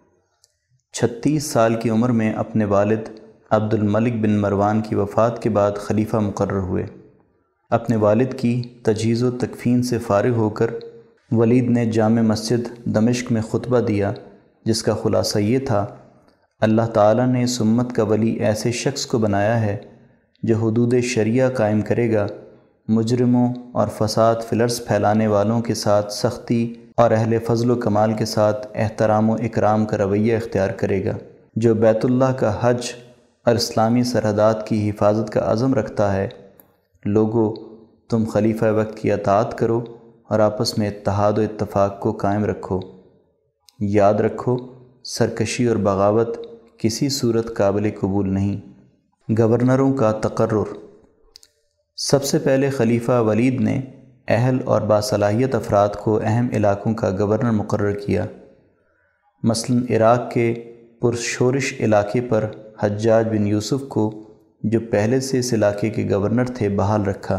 36 سال کی عمر میں اپنے والد عبد الملک بن مروان کی وفات کے بعد خلیفہ مقرر ہوئے۔ اپنے والد کی تجہیز و تکفین سے فارغ ہو کر ولید نے جامع مسجد دمشق میں خطبہ دیا، جس کا خلاصہ یہ تھا: اللہ تعالیٰ نے اس امت کا ولی ایسے شخص کو بنایا ہے جو حدود شریعہ قائم کرے گا، مجرموں اور فساد فی الارض پھیلانے والوں کے ساتھ سختی اور اہل فضل و کمال کے ساتھ احترام و اکرام کا رویہ اختیار کرے گا، جو بیت اللہ کا حج اور اسلامی سرحدات کی حفاظت کا عزم رکھتا ہے۔ لوگو، تم خلیفہ وقت کی اطاعت کرو اور آپس میں اتحاد و اتفاق کو قائم رکھو۔ یاد رکھو، سرکشی اور بغاوت کسی صورت قابل قبول نہیں۔ گورنروں کا تقرر۔ سب سے پہلے خلیفہ ولید نے اہل اور باصلاحیت افراد کو اہم علاقوں کا گورنر مقرر کیا۔ مثلا عراق کے پرشورش علاقے پر حجاج بن یوسف کو، جو پہلے سے اس علاقے کے گورنر تھے، بحال رکھا۔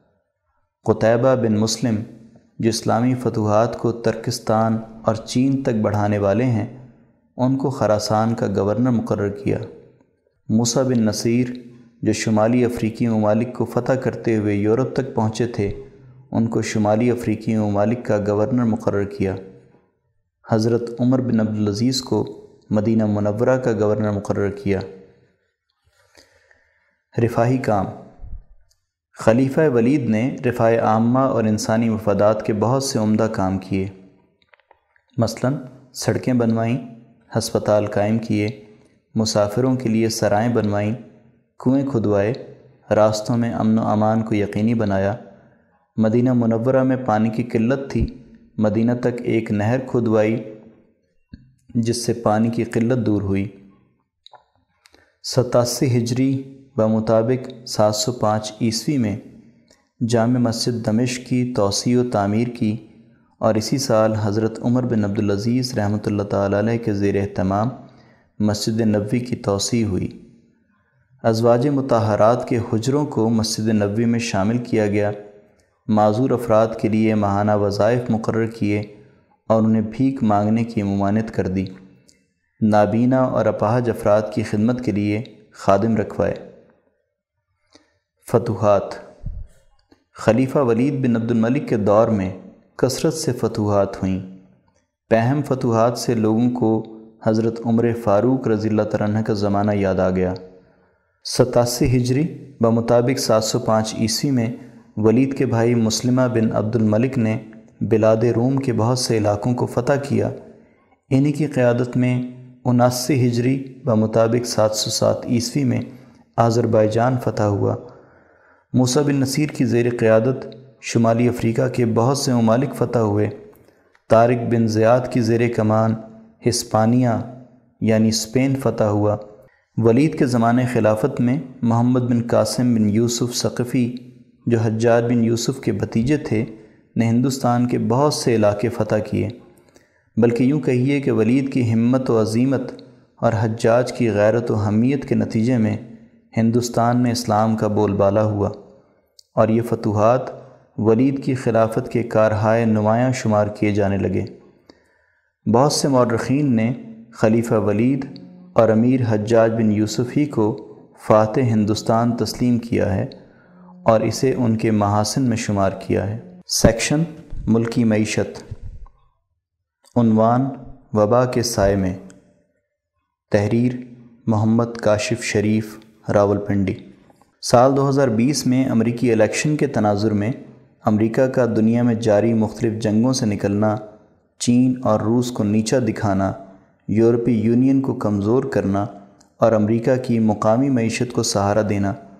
قتیبہ بن مسلم، جو اسلامی فتوحات کو ترکستان اور چین تک بڑھانے والے ہیں، ان کو خراسان کا گورنر مقرر کیا۔ موسیٰ بن نصیر، جو شمالی افریقی ممالک کو فتح کرتے ہوئے یورپ تک پہنچے تھے، ان کو شمالی افریقی ممالک کا گورنر مقرر کیا۔ حضرت عمر بن عبدالعزیز کو مدینہ منورہ کا گورنر مقرر کیا۔ رفاہی کام۔ خلیفہ ولید نے رفاہ عامہ اور انسانی مفادات کے بہت سے عمدہ کام کیے۔ مثلا سڑکیں بنوائیں، ہسپتال قائم کیے، مسافروں کے لیے سرائیں بنوائیں، کنویں کھدوائے، راستوں میں امن و امان کو یقینی بنایا۔ مدینہ منورہ میں پانی کی قلت تھی، مدینہ تک ایک نہر کھدوائی جس سے پانی کی قلت دور ہوئی۔ 87 ہجری بمطابق 705 عیسوی میں جامع مسجد دمشق کی توسیع و تعمیر کی، اور اسی سال حضرت عمر بن عبدالعزیز رحمۃ اللہ تعالی علیہ کے زیر اہتمام مسجد نبوی کی توسیع ہوئی۔ ازواج مطہرات کے حجروں کو مسجد نبوی میں شامل کیا گیا۔ معذور افراد کے لیے ماہانہ وظائف مقرر کیے اور انہیں بھیک مانگنے کی ممانعت کر دی۔ نابینا اور اپاہج افراد کی خدمت کے لیے خادم رکھوائے۔ فتوحات۔ خلیفہ ولید بن عبد الملک کے دور میں کثرت سے فتوحات ہوئیں۔ پہم فتوحات سے لوگوں کو حضرت عمر فاروق رضی اللہ تعالیٰ عنہ کا زمانہ یاد آ گیا۔ 87 ہجری بمطابق 705 عیسوی میں ولید کے بھائی مسلمہ بن عبد الملک نے بلاد روم کے بہت سے علاقوں کو فتح کیا۔ انہی کی قیادت میں 79 ہجری بمطابق 707 عیسوی میں آذربائیجان فتح ہوا۔ موسیٰ بن نصیر کی زیر قیادت شمالی افریقہ کے بہت سے ممالک فتح ہوئے۔ طارق بن زیاد کی زیر کمان ہسپانیہ یعنی اسپین فتح ہوا۔ ولید کے زمانے خلافت میں محمد بن قاسم بن یوسف ثقفی، جو حجاج بن یوسف کے بھتیجے تھے، نے ہندوستان کے بہت سے علاقے فتح کیے۔ بلکہ یوں کہیے کہ ولید کی ہمت و عزیمت اور حجاج کی غیرت و حمیت کے نتیجے میں ہندوستان میں اسلام کا بول بالا ہوا، اور یہ فتوحات ولید کی خلافت کے کارہائے نمایاں شمار کیے جانے لگے۔ بہت سے مورخین نے خلیفہ ولید اور امیر حجاج بن یوسف ہی کو فاتح ہندوستان تسلیم کیا ہے اور اسے ان کے محاسن میں شمار کیا ہے۔ سیکشن ملکی معیشت۔ عنوان: وبا کے سائے میں۔ تحریر محمد کاشف شریف، راولپنڈی۔ سال 2020 میں امریکی الیکشن کے تناظر میں امریکہ کا دنیا میں جاری مختلف جنگوں سے نکلنا، چین اور روس کو نیچا دکھانا، یورپی یونین کو کمزور کرنا اور امریکہ کی مقامی معیشت کو سہارا دینا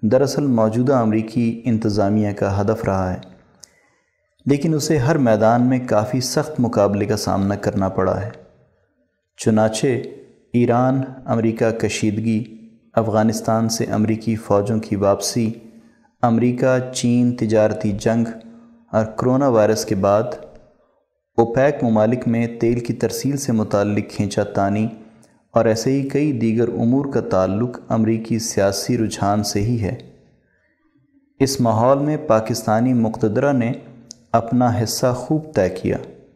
دراصل موجودہ امریکی انتظامیہ کا ہدف رہا ہے، لیکن اسے ہر میدان میں کافی سخت مقابلے کا سامنا کرنا پڑا ہے۔ چنانچہ ایران امریکہ کشیدگی، افغانستان سے امریکی فوجوں کی واپسی، امریکہ چین تجارتی جنگ اور کرونا وائرس کے بعد اوپیک ممالک میں تیل کی ترسیل سے متعلق کھینچا تانی اور ایسے ہی کئی دیگر امور کا تعلق امریکی سیاسی رجحان سے ہی ہے۔ اس ماحول میں پاکستانی مقتدرہ نے اپنا حصہ خوب طے کیا۔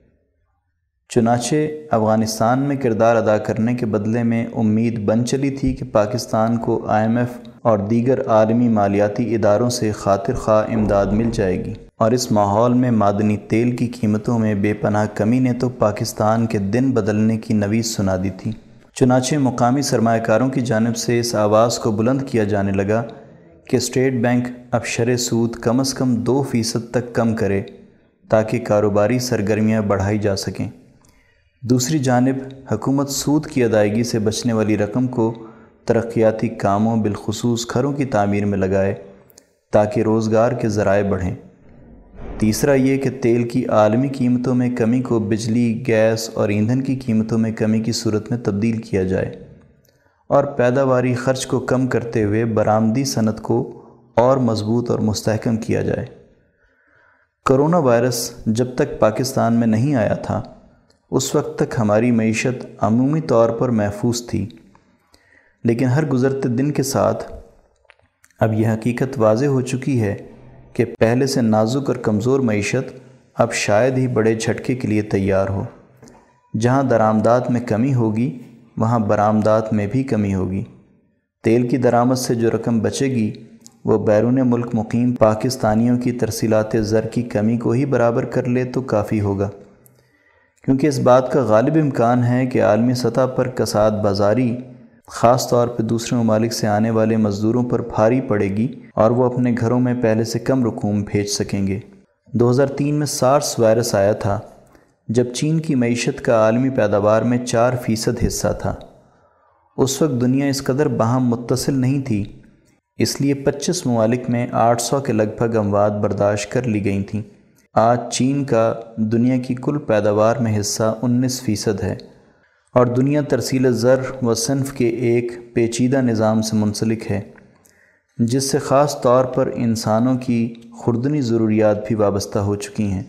چنانچہ افغانستان میں کردار ادا کرنے کے بدلے میں امید بن چلی تھی کہ پاکستان کو IMF اور دیگر عالمی مالیاتی اداروں سے خاطر خواہ امداد مل جائے گی، اور اس ماحول میں معدنی تیل کی قیمتوں میں بے پناہ کمی نے تو پاکستان کے دن بدلنے کی نوید سنا دی تھی۔ چنانچہ مقامی سرمایہ کاروں کی جانب سے اس آواز کو بلند کیا جانے لگا کہ اسٹیٹ بینک اب شرح سود کم از کم 2% تک کم کرے تاکہ کاروباری سرگرمیاں بڑھائی جا سکیں۔ دوسری جانب حکومت سود کی ادائیگی سے بچنے والی رقم کو ترقیاتی کاموں بالخصوص گھروں کی تعمیر میں لگائے تاکہ روزگار کے ذرائع بڑھیں۔ تیسرا یہ کہ تیل کی عالمی قیمتوں میں کمی کو بجلی، گیس اور ایندھن کی قیمتوں میں کمی کی صورت میں تبدیل کیا جائے اور پیداواری خرچ کو کم کرتے ہوئے برآمدی صنعت کو اور مضبوط اور مستحکم کیا جائے۔ کرونا وائرس جب تک پاکستان میں نہیں آیا تھا اس وقت تک ہماری معیشت عمومی طور پر محفوظ تھی، لیکن ہر گزرتے دن کے ساتھ اب یہ حقیقت واضح ہو چکی ہے کہ پہلے سے نازک اور کمزور معیشت اب شاید ہی بڑے جھٹکے کے لیے تیار ہو۔ جہاں درآمدات میں کمی ہوگی وہاں برآمدات میں بھی کمی ہوگی۔ تیل کی درآمد سے جو رقم بچے گی وہ بیرون ملک مقیم پاکستانیوں کی ترسیلات زر کی کمی کو ہی برابر کر لے تو کافی ہوگا، کیونکہ اس بات کا غالب امکان ہے کہ عالمی سطح پر کساد بازاری خاص طور پہ دوسرے ممالک سے آنے والے مزدوروں پر بھاری پڑے گی اور وہ اپنے گھروں میں پہلے سے کم رقوم بھیج سکیں گے۔ 2003 میں سارس وائرس آیا تھا جب چین کی معیشت کا عالمی پیداوار میں 4% حصہ تھا۔ اس وقت دنیا اس قدر باہم متصل نہیں تھی، اس لیے 25 ممالک میں 800 کے لگ بھگ اموات برداشت کر لی گئی تھیں۔ آج چین کا دنیا کی کل پیداوار میں حصہ 19% ہے اور دنیا ترسیل زر و صنف کے ایک پیچیدہ نظام سے منسلک ہے جس سے خاص طور پر انسانوں کی خوردنی ضروریات بھی وابستہ ہو چکی ہیں۔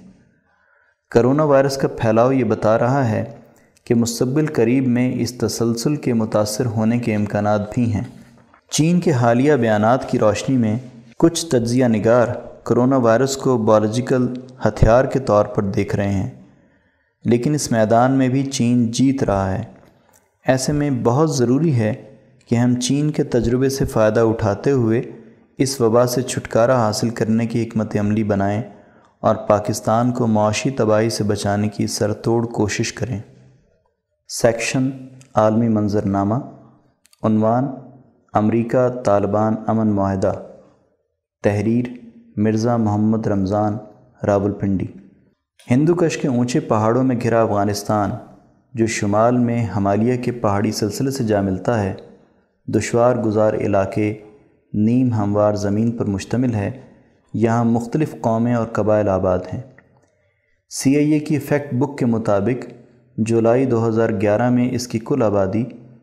کرونا وائرس کا پھیلاؤ یہ بتا رہا ہے کہ مستقبل قریب میں اس تسلسل کے متاثر ہونے کے امکانات بھی ہیں۔ چین کے حالیہ بیانات کی روشنی میں کچھ تجزیہ نگار کرونا وائرس کو بایولوجیکل ہتھیار کے طور پر دیکھ رہے ہیں، لیکن اس میدان میں بھی چین جیت رہا ہے۔ ایسے میں بہت ضروری ہے کہ ہم چین کے تجربے سے فائدہ اٹھاتے ہوئے اس وبا سے چھٹکارا حاصل کرنے کی حکمت عملی بنائیں اور پاکستان کو معاشی تباہی سے بچانے کی سر توڑ کوشش کریں۔ سیکشن عالمی منظرنامہ، عنوان امریکہ طالبان امن معاہدہ، تحریر مرزا محمد رمضان، راولپنڈی۔ ہندوکش کے اونچے پہاڑوں میں گھرا افغانستان، جو شمال میں ہمالیہ کے پہاڑی سلسلے سے جا ملتا ہے، دشوار گزار علاقے، نیم ہموار زمین پر مشتمل ہے۔ یہاں مختلف قومیں اور قبائل آباد ہیں۔ CIA کی فیکٹ بک کے مطابق جولائی 2011 میں اس کی کل آبادی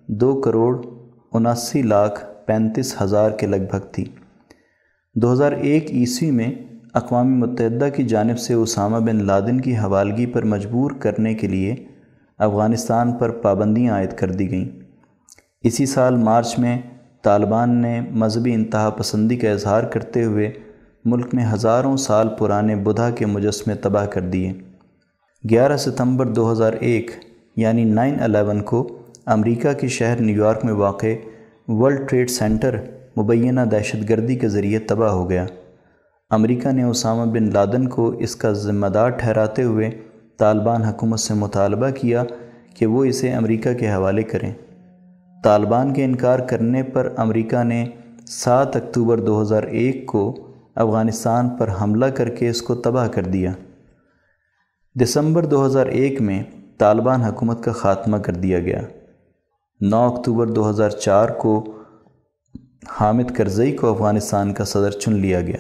2,79,35,000 کے لگ بھگ تھی۔ 2001 عیسوی میں اقوام متحدہ کی جانب سے اسامہ بن لادن کی حوالگی پر مجبور کرنے کے لیے افغانستان پر پابندیاں عائد کر دی گئیں۔ اسی سال مارچ میں طالبان نے مذہبی انتہا پسندی کا اظہار کرتے ہوئے ملک میں ہزاروں سال پرانے بدھا کے مجسمے تباہ کر دیے۔ 11 ستمبر 2001 یعنی 9/11 کو امریکہ کے شہر نیو یارک میں واقع ورلڈ ٹریڈ سینٹر مبینہ دہشت گردی کے ذریعے تباہ ہو گیا۔ امریکہ نے اسامہ بن لادن کو اس کا ذمہ دار ٹھہراتے ہوئے طالبان حکومت سے مطالبہ کیا کہ وہ اسے امریکہ کے حوالے کریں۔ طالبان کے انکار کرنے پر امریکہ نے 7 اکتوبر 2001 کو افغانستان پر حملہ کر کے اس کو تباہ کر دیا۔ دسمبر 2001 میں طالبان حکومت کا خاتمہ کر دیا گیا۔ 9 اکتوبر 2004 کو حامد کرزئی کو افغانستان کا صدر چن لیا گیا۔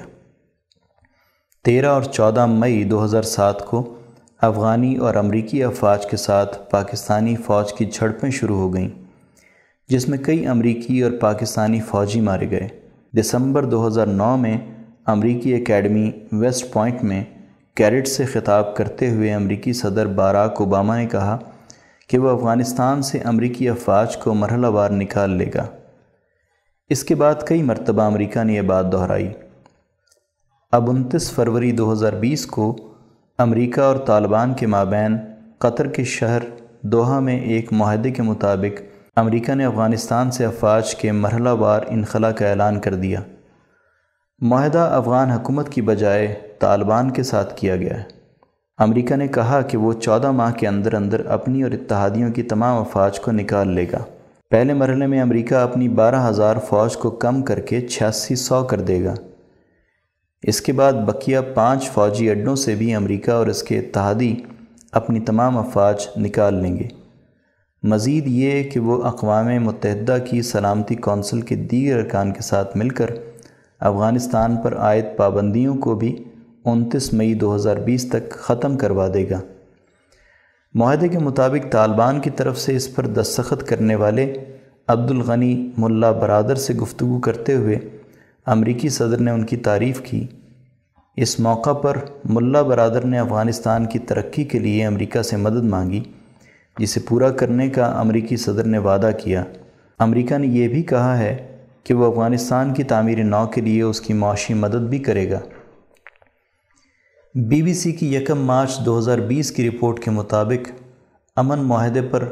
13 اور 14 مئی 2007 کو افغانی اور امریکی افواج کے ساتھ پاکستانی فوج کی جھڑپیں شروع ہو گئیں، جس میں کئی امریکی اور پاکستانی فوجی مارے گئے۔ دسمبر 2009 میں امریکی اکیڈمی ویسٹ پوائنٹ میں کیڈٹ سے خطاب کرتے ہوئے امریکی صدر باراک اوباما نے کہا کہ وہ افغانستان سے امریکی افواج کو مرحلہ وار نکال لے گا۔ اس کے بعد کئی مرتبہ امریکہ نے یہ بات دہرائی۔ اب 29 فروری 2020 کو امریکہ اور طالبان کے مابین قطر کے شہر دوحہ میں ایک معاہدے کے مطابق امریکہ نے افغانستان سے افواج کے مرحلہ وار انخلاء کا اعلان کر دیا۔ معاہدہ افغان حکومت کی بجائے طالبان کے ساتھ کیا گیا ہے۔ امریکہ نے کہا کہ وہ 14 ماہ کے اندر اندر اپنی اور اتحادیوں کی تمام افواج کو نکال لے گا۔ پہلے مرحلے میں امریکہ اپنی 12,000 فوج کو کم کر کے 8600 کر دے گا۔ اس کے بعد بقیہ 5 فوجی اڈوں سے بھی امریکہ اور اس کے اتحادی اپنی تمام افواج نکال لیں گے۔ مزید یہ کہ وہ اقوام متحدہ کی سلامتی کونسل کے دیگر ارکان کے ساتھ مل کر افغانستان پر عائد پابندیوں کو بھی 29 مئی 2020 تک ختم کروا دے گا۔ معاہدے کے مطابق طالبان کی طرف سے اس پر دستخط کرنے والے عبدالغنی ملا برادر سے گفتگو کرتے ہوئے امریکی صدر نے ان کی تعریف کی۔ اس موقع پر ملا برادر نے افغانستان کی ترقی کے لیے امریکہ سے مدد مانگی، جسے پورا کرنے کا امریکی صدر نے وعدہ کیا۔ امریکہ نے یہ بھی کہا ہے کہ وہ افغانستان کی تعمیر نو کے لیے اس کی معاشی مدد بھی کرے گا۔ بی بی سی کی 1 مارچ 2020 کی رپورٹ کے مطابق امن معاہدے پر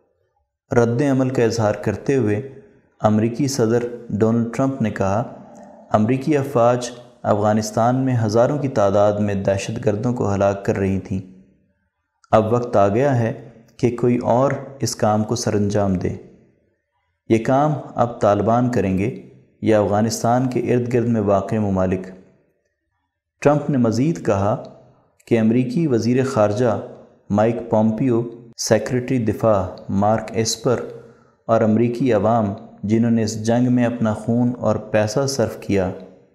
رد عمل کا اظہار کرتے ہوئے امریکی صدر ڈونلڈ ٹرمپ نے کہا، امریکی افواج افغانستان میں ہزاروں کی تعداد میں دہشت گردوں کو ہلاک کر رہی تھیں۔ اب وقت آ گیا ہے کہ کوئی اور اس کام کو سر انجام دے۔ یہ کام اب طالبان کریں گے یا افغانستان کے ارد گرد میں واقع ممالک۔ ٹرمپ نے مزید کہا کہ امریکی وزیر خارجہ مائک پومپیو، سیکریٹری دفاع مارک ایسپر اور امریکی عوام جنہوں نے اس جنگ میں اپنا خون اور پیسہ صرف کیا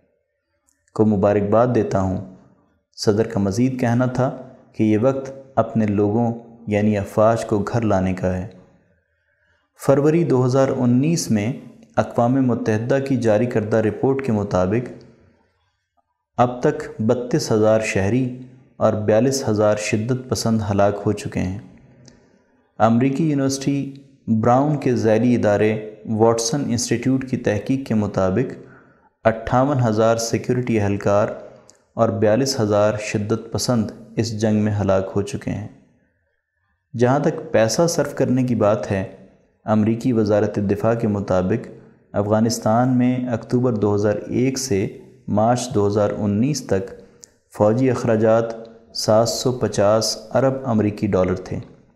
کو مبارکباد دیتا ہوں۔ صدر کا مزید کہنا تھا کہ یہ وقت اپنے لوگوں یعنی افواج کو گھر لانے کا ہے۔ فروری 2019 میں اقوام متحدہ کی جاری کردہ رپورٹ کے مطابق اب تک 32,000 شہری اور 42,000 شدت پسند ہلاک ہو چکے ہیں۔ امریکی یونیورسٹی براؤن کے ذیلی ادارے واٹسن انسٹیٹیوٹ کی تحقیق کے مطابق 58,000 سیکورٹی اہلکار اور 42,000 شدت پسند اس جنگ میں ہلاک ہو چکے ہیں۔ جہاں تک پیسہ صرف کرنے کی بات ہے، امریکی وزارت دفاع کے مطابق افغانستان میں اکتوبر 2001 سے مارچ 2019 تک فوجی اخراجات 750 ارب امریکی ڈالر تھے،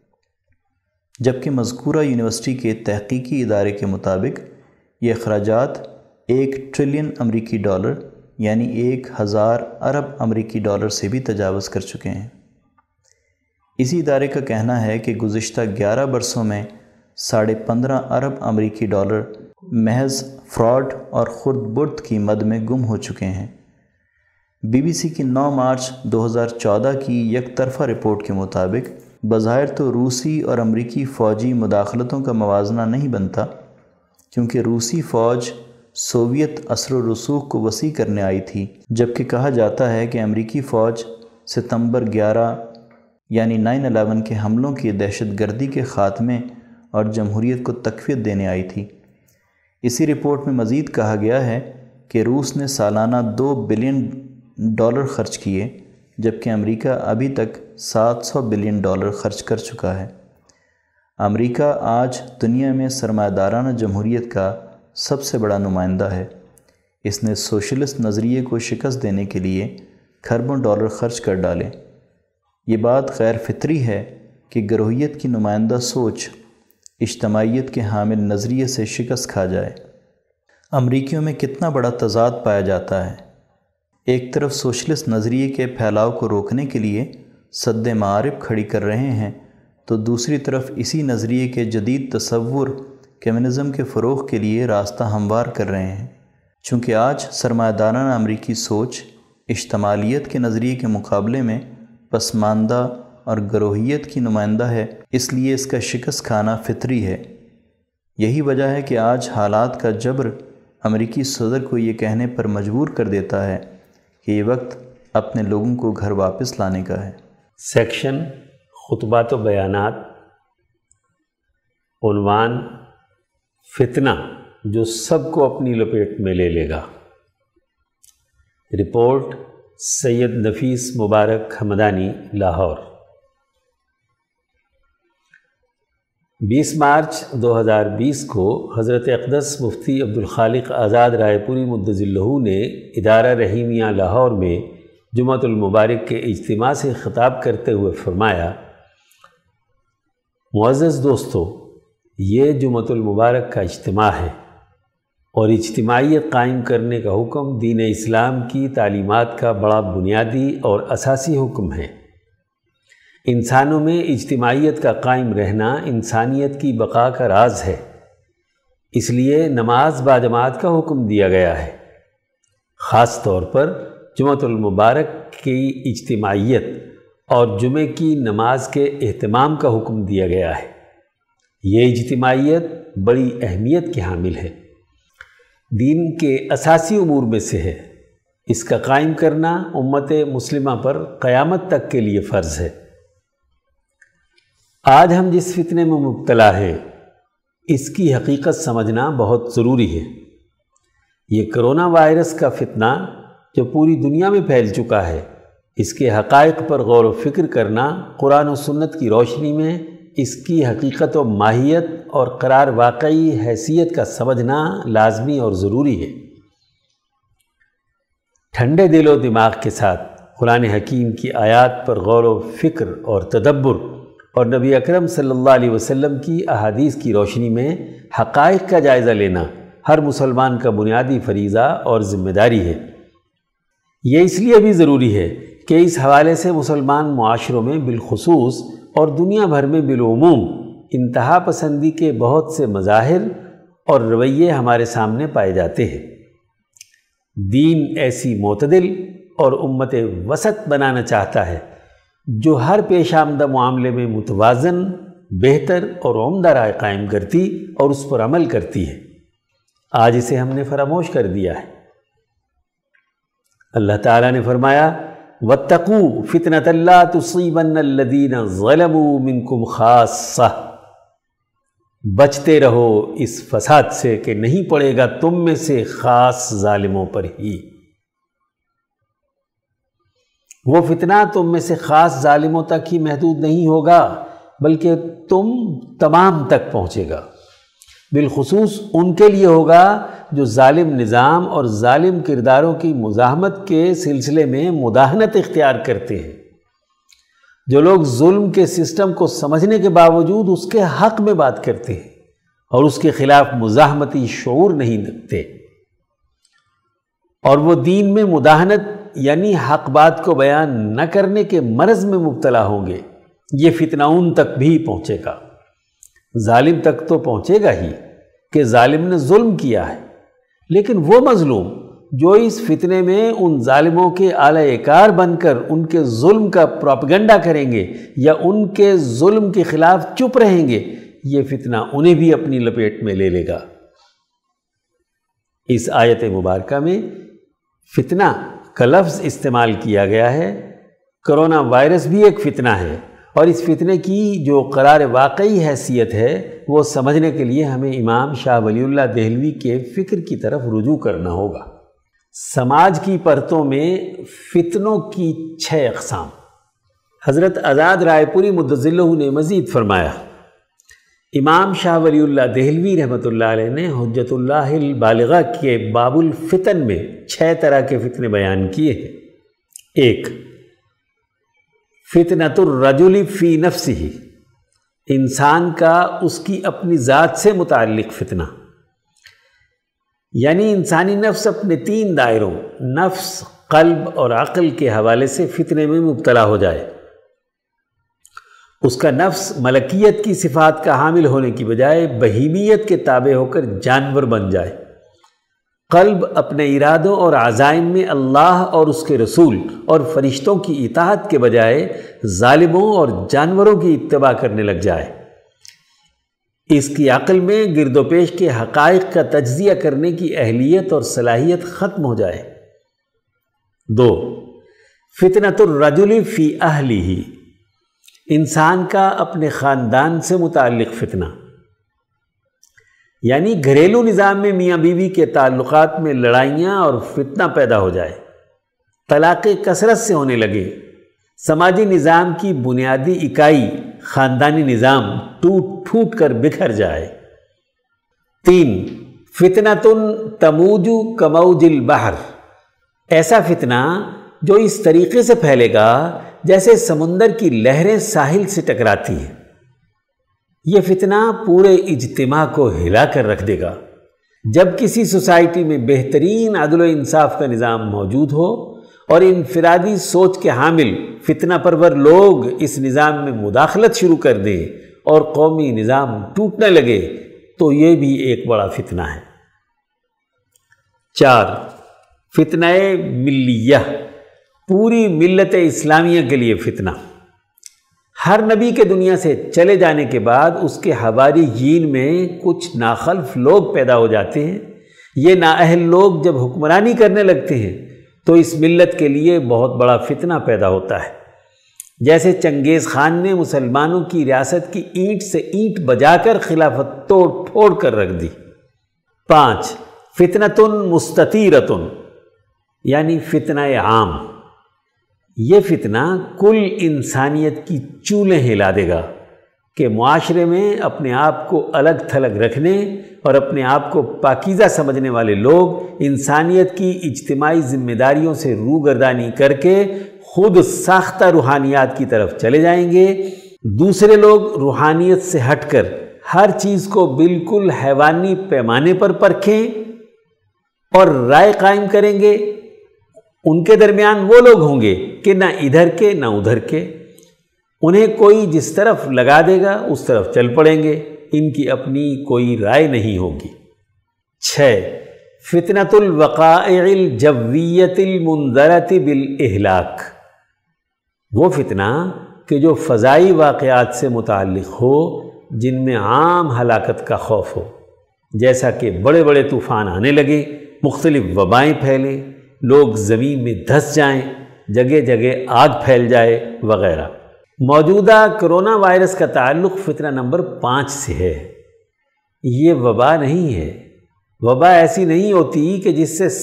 جبکہ مذکورہ یونیورسٹی کے تحقیقی ادارے کے مطابق یہ اخراجات 1 ٹریلین امریکی ڈالر یعنی 1000 ارب امریکی ڈالر سے بھی تجاوز کر چکے ہیں۔ اسی ادارے کا کہنا ہے کہ گزشتہ 11 برسوں میں 15.5 ارب امریکی ڈالر محض فراڈ اور خرد برد کی مد میں گم ہو چکے ہیں۔ بی بی سی کی 9 مارچ 2014 کی یک طرفہ رپورٹ کے مطابق بظاہر تو روسی اور امریکی فوجی مداخلتوں کا موازنہ نہیں بنتا، کیونکہ روسی فوج سوویت اثر و رسوخ کو وسیع کرنے آئی تھی، جبکہ کہا جاتا ہے کہ امریکی فوج ستمبر 11 یعنی 9/11 کے حملوں کی دہشت گردی کے خاتمے اور جمہوریت کو تقویت دینے آئی تھی۔ اسی رپورٹ میں مزید کہا گیا ہے کہ روس نے سالانہ $2 بلین خرچ کیے، جبکہ امریکہ ابھی تک $700 بلین خرچ کر چکا ہے۔ امریکہ آج دنیا میں سرمایہ دارانہ جمہوریت کا سب سے بڑا نمائندہ ہے۔ اس نے سوشلسٹ نظریے کو شکست دینے کے لیے کھربوں ڈالر خرچ کر ڈالے۔ یہ بات غیر فطری ہے کہ گروہیت کی نمائندہ سوچ اجتماعیت کے حامل نظریے سے شکست کھا جائے۔ امریکیوں میں کتنا بڑا تضاد پایا جاتا ہے۔ ایک طرف سوشلسٹ نظریے کے پھیلاؤ کو روکنے کے لیے سد معارف کھڑی کر رہے ہیں، تو دوسری طرف اسی نظریے کے جدید تصور کمیونزم کے فروغ کے لیے راستہ ہموار کر رہے ہیں۔ چونکہ آج سرمایہ دارانہ امریکی سوچ اجتماعیت کے نظریے کے مقابلے میں پسماندہ اور گروہیت کی نمائندہ ہے، اس لیے اس کا شکست کھانا فطری ہے۔ یہی وجہ ہے کہ آج حالات کا جبر امریکی صدر کو یہ کہنے پر مجبور کر دیتا ہے کہ یہ وقت اپنے لوگوں کو گھر واپس لانے کا ہے۔ سیکشن خطبات و بیانات، عنوان فتنہ جو سب کو اپنی لپیٹ میں لے لے گا۔ رپورٹ سید نفیس مبارک حمدانی، لاہور۔ 20 مارچ 2020 کو حضرت اقدس مفتی عبدالخالق آزاد رائے پوری مدظ اللہ نے ادارہ رحیمیہ لاہور میں جمعۃ المبارک کے اجتماع سے خطاب کرتے ہوئے فرمایا، معزز دوستو، یہ جمعۃ المبارک کا اجتماع ہے اور اجتماعیت قائم کرنے کا حکم دین اسلام کی تعلیمات کا بڑا بنیادی اور اساسی حکم ہے۔ انسانوں میں اجتماعیت کا قائم رہنا انسانیت کی بقا کا راز ہے، اس لیے نماز باجماعت کا حکم دیا گیا ہے۔ خاص طور پر جمعۃ المبارک کی اجتماعیت اور جمعے کی نماز کے اہتمام کا حکم دیا گیا ہے۔ یہ اجتماعیت بڑی اہمیت کی حامل ہے، دین کے اساسی امور میں سے ہے۔ اس کا قائم کرنا امت مسلمہ پر قیامت تک کے لیے فرض ہے۔ آج ہم جس فتنے میں مبتلا ہیں، اس کی حقیقت سمجھنا بہت ضروری ہے۔ یہ کرونا وائرس کا فتنہ جو پوری دنیا میں پھیل چکا ہے، اس کے حقائق پر غور و فکر کرنا قرآن و سنت کی روشنی میں اس کی حقیقت و ماہیت اور قرار واقعی حیثیت کا سمجھنا لازمی اور ضروری ہے۔ ٹھنڈے دل و دماغ کے ساتھ قرآن حکیم کی آیات پر غور و فکر اور تدبر اور نبی اکرم صلی اللہ علیہ وسلم کی احادیث کی روشنی میں حقائق کا جائزہ لینا ہر مسلمان کا بنیادی فریضہ اور ذمہ داری ہے۔ یہ اس لیے بھی ضروری ہے کہ اس حوالے سے مسلمان معاشروں میں بالخصوص اور دنیا بھر میں بالعموم انتہا پسندی کے بہت سے مظاہر اور رویے ہمارے سامنے پائے جاتے ہیں۔ دین ایسی معتدل اور امت وسط بنانا چاہتا ہے جو ہر پیش آمدہ معاملے میں متوازن، بہتر اور عمدہ رائے قائم کرتی اور اس پر عمل کرتی ہے۔ آج اسے ہم نے فراموش کر دیا ہے۔ اللہ تعالیٰ نے فرمایا، وَاتَّقُوا فِتْنَةً لَا تُصِيبَنَّ الَّذِينَ ظَلَمُوا مِنْكُمْ خَاصَّةً، بچتے رہو اس فساد سے کہ نہیں پڑے گا تم میں سے خاص ظالموں پر ہی۔ وہ فتنہ تم میں سے خاص ظالموں تک ہی محدود نہیں ہوگا بلکہ تم تمام تک پہنچے گا، بالخصوص ان کے لیے ہوگا جو ظالم نظام اور ظالم کرداروں کی مزاحمت کے سلسلے میں مداہنت اختیار کرتے ہیں، جو لوگ ظلم کے سسٹم کو سمجھنے کے باوجود اس کے حق میں بات کرتے ہیں اور اس کے خلاف مزاحمتی شعور نہیں رکھتے، اور وہ دین میں مداہنت یعنی حق بات کو بیان نہ کرنے کے مرض میں مبتلا ہوں گے۔ یہ فتنہ ان تک بھی پہنچے گا، ظالم تک تو پہنچے گا ہی کہ ظالم نے ظلم کیا ہے، لیکن وہ مظلوم جو اس فتنے میں ان ظالموں کے اعلی کار بن کر ان کے ظلم کا پروپیگنڈا کریں گے یا ان کے ظلم کے خلاف چپ رہیں گے، یہ فتنہ انہیں بھی اپنی لپیٹ میں لے لے گا۔ اس آیت مبارکہ میں فتنہ کا لفظ استعمال کیا گیا ہے۔ کرونا وائرس بھی ایک فتنہ ہے، اور اس فتنے کی جو قرار واقعی حیثیت ہے وہ سمجھنے کے لیے ہمیں امام شاہ ولی اللہ دہلوی کے فکر کی طرف رجوع کرنا ہوگا۔ سماج کی پرتوں میں فتنوں کی 6 اقسام۔ حضرت آزاد رائے پوری مدظ اللہ نے مزید فرمایا، امام شاہ ولی اللہ دہلوی رحمۃ اللہ علیہ نے حجت اللہ البالغہ کے باب الفتن میں 6 طرح کے فتنے بیان کیے ہیں۔ 1، فتنۃ الرجل فی نفسہ، انسان کا اس کی اپنی ذات سے متعلق فتنہ، یعنی انسانی نفس اپنے 3 دائروں نفس، قلب اور عقل کے حوالے سے فتنے میں مبتلا ہو جائے، اس کا نفس ملکیت کی صفات کا حامل ہونے کی بجائے بہیمیت کے تابع ہو کر جانور بن جائے، قلب اپنے ارادوں اور عزائم میں اللہ اور اس کے رسول اور فرشتوں کی اطاعت کے بجائے ظالموں اور جانوروں کی اتباع کرنے لگ جائے۔ اس کی عقل میں گرد و پیش کے حقائق کا تجزیہ کرنے کی اہلیت اور صلاحیت ختم ہو جائے۔ 2. فتنۃ الرجل فی اہلہ، انسان کا اپنے خاندان سے متعلق فتنہ، یعنی گھریلو نظام میں میاں بیوی کے تعلقات میں لڑائیاں اور فتنہ پیدا ہو جائے، طلاقیں کثرت سے ہونے لگے، سماجی نظام کی بنیادی اکائی خاندانی نظام ٹوٹ پھوٹ کر بکھر جائے۔ 3. فتنۃ تموج کموج البحر، ایسا فتنہ جو اس طریقے سے پھیلے گا جیسے سمندر کی لہریں ساحل سے ٹکراتی ہیں۔ یہ فتنہ پورے اجتماع کو ہلا کر رکھ دے گا۔ جب کسی سوسائٹی میں بہترین عدل و انصاف کا نظام موجود ہو اور انفرادی سوچ کے حامل فتنہ پرور لوگ اس نظام میں مداخلت شروع کر دیں اور قومی نظام ٹوٹنے لگے تو یہ بھی ایک بڑا فتنہ ہے۔ 4. فتنہ ملیہ، پوری ملت اسلامیہ کے لیے فتنہ۔ ہر نبی کے دنیا سے چلے جانے کے بعد اس کے حواریین میں کچھ ناخلف لوگ پیدا ہو جاتے ہیں۔ یہ نااہل لوگ جب حکمرانی کرنے لگتے ہیں تو اس ملت کے لیے بہت بڑا فتنہ پیدا ہوتا ہے، جیسے چنگیز خان نے مسلمانوں کی ریاست کی اینٹ سے اینٹ بجا کر خلافت توڑ پھوڑ کر رکھ دی۔ 5. فتنۃ مستطیرۃ، یعنی فتنہ عام، یہ فتنہ کل انسانیت کی چولیں ہلا دے گا کہ معاشرے میں اپنے آپ کو الگ تھلگ رکھنے اور اپنے آپ کو پاکیزہ سمجھنے والے لوگ انسانیت کی اجتماعی ذمہ داریوں سے روگردانی کر کے خود ساختہ روحانیات کی طرف چلے جائیں گے۔ دوسرے لوگ روحانیت سے ہٹ کر ہر چیز کو بالکل حیوانی پیمانے پر پرکھیں اور رائے قائم کریں گے۔ ان کے درمیان وہ لوگ ہوں گے کہ نہ ادھر کے نہ ادھر کے، انہیں کوئی جس طرف لگا دے گا اس طرف چل پڑیں گے، ان کی اپنی کوئی رائے نہیں ہوگی۔ 6. فتنۃ الوقائع الجویۃ المنذرۃ بالاہلاک، وہ فتنہ کہ جو فضائی واقعات سے متعلق ہو جن میں عام ہلاکت کا خوف ہو، جیسا کہ بڑے بڑے طوفان آنے لگے، مختلف وبائیں پھیلیں، لوگ زمین میں دھس جائیں، جگہ جگہ آگ پھیل جائے وغیرہ۔ موجودہ کرونا وائرس کا تعلق فتنہ نمبر 5 سے ہے۔ یہ وبا نہیں ہے۔ وبا ایسی نہیں ہوتی کہ جس سے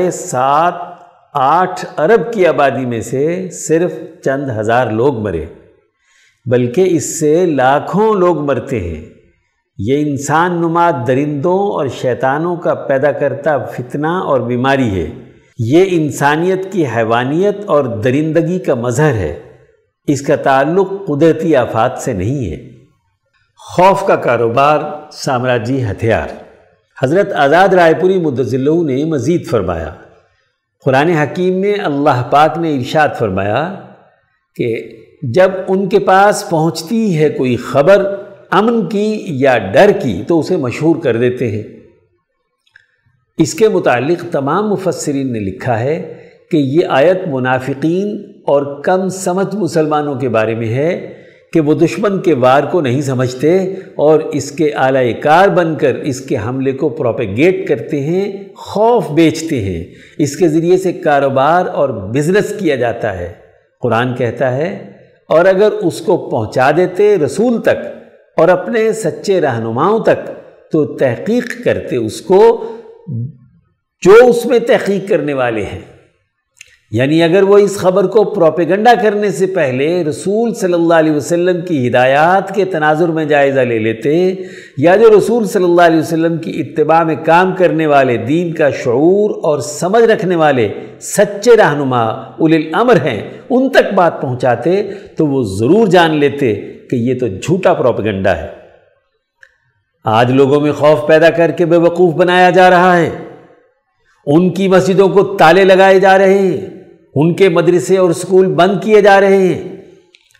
7.5-8 ارب کی آبادی میں سے صرف چند ہزار لوگ مرے، بلکہ اس سے لاکھوں لوگ مرتے ہیں۔ یہ انسان نما درندوں اور شیطانوں کا پیدا کرتا فتنہ اور بیماری ہے۔ یہ انسانیت کی حیوانیت اور درندگی کا مظہر ہے۔ اس کا تعلق قدرتی آفات سے نہیں ہے۔ خوف کا کاروبار، سامراجی ہتھیار۔ حضرت آزاد رائے پوری مدظر اللہ نے مزید فرمایا، قرآن حکیم میں اللہ پاک نے ارشاد فرمایا کہ جب ان کے پاس پہنچتی ہے کوئی خبر امن کی یا ڈر کی تو اسے مشہور کر دیتے ہیں۔ اس کے متعلق تمام مفسرین نے لکھا ہے کہ یہ آیت منافقین اور کم سمجھ مسلمانوں کے بارے میں ہے کہ وہ دشمن کے وار کو نہیں سمجھتے اور اس کے اعلی کار بن کر اس کے حملے کو پروپیگیٹ کرتے ہیں، خوف بیچتے ہیں، اس کے ذریعے سے کاروبار اور بزنس کیا جاتا ہے۔ قرآن کہتا ہے اور اگر اس کو پہنچا دیتے رسول تک اور اپنے سچے رہنماؤں تک تو تحقیق کرتے اس کو جو اس میں تحقیق کرنے والے ہیں، یعنی اگر وہ اس خبر کو پروپیگنڈا کرنے سے پہلے رسول صلی اللہ علیہ وسلم کی ہدایات کے تناظر میں جائزہ لے لیتے، یا جو رسول صلی اللہ علیہ وسلم کی اتباع میں کام کرنے والے، دین کا شعور اور سمجھ رکھنے والے سچے رہنما اولی الامر ہیں، ان تک بات پہنچاتے تو وہ ضرور جان لیتے کہ یہ تو جھوٹا پروپیگنڈا ہے۔ آج لوگوں میں خوف پیدا کر کے بے وقوف بنایا جا رہا ہے، ان کی مسجدوں کو تالے لگائے جا رہے ہیں، ان کے مدرسے اور اسکول بند کیے جا رہے ہیں،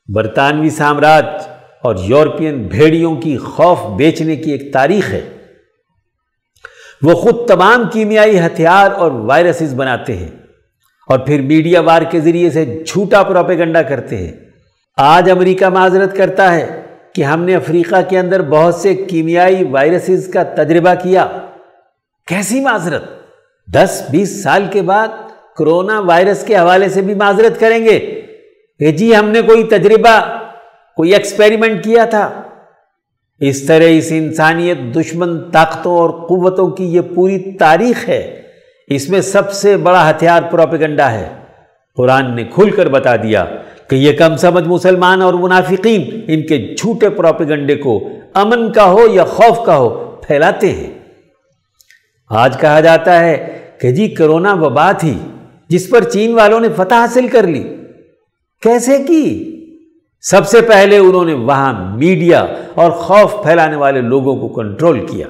برطانوی سامراج اور یورپین بھیڑیوں کی خوف بیچنے کی ایک تاریخ ہے۔ وہ خود تمام کیمیائی ہتھیار اور وائرسز بناتے ہیں اور پھر میڈیا وار کے ذریعے سے جھوٹا پروپیگنڈا کرتے ہیں۔ آج امریکہ معذرت کرتا ہے کہ ہم نے افریقہ کے اندر بہت سے کیمیائی وائرسز کا تجربہ کیا۔ کیسی معذرت؟ 10-20 سال کے بعد کرونا وائرس کے حوالے سے بھی معذرت کریں گے کہ جی ہم نے کوئی تجربہ، کوئی ایکسپیریمنٹ کیا تھا۔ اس طرح اس انسانیت دشمن طاقتوں اور قوتوں کی یہ پوری تاریخ ہے، اس میں سب سے بڑا ہتھیار پروپیگنڈا ہے۔ قرآن نے کھل کر بتا دیا کہ یہ کم سمجھ مسلمان اور منافقین ان کے جھوٹے پروپیگنڈے کو امن کا ہو یا خوف کا ہو پھیلاتے ہیں۔ آج کہا جاتا ہے کہ جی کرونا وبا تھی جس پر چین والوں نے فتح حاصل کر لی۔ کیسے کی؟ سب سے پہلے انہوں نے وہاں میڈیا اور خوف پھیلانے والے لوگوں کو کنٹرول کیا،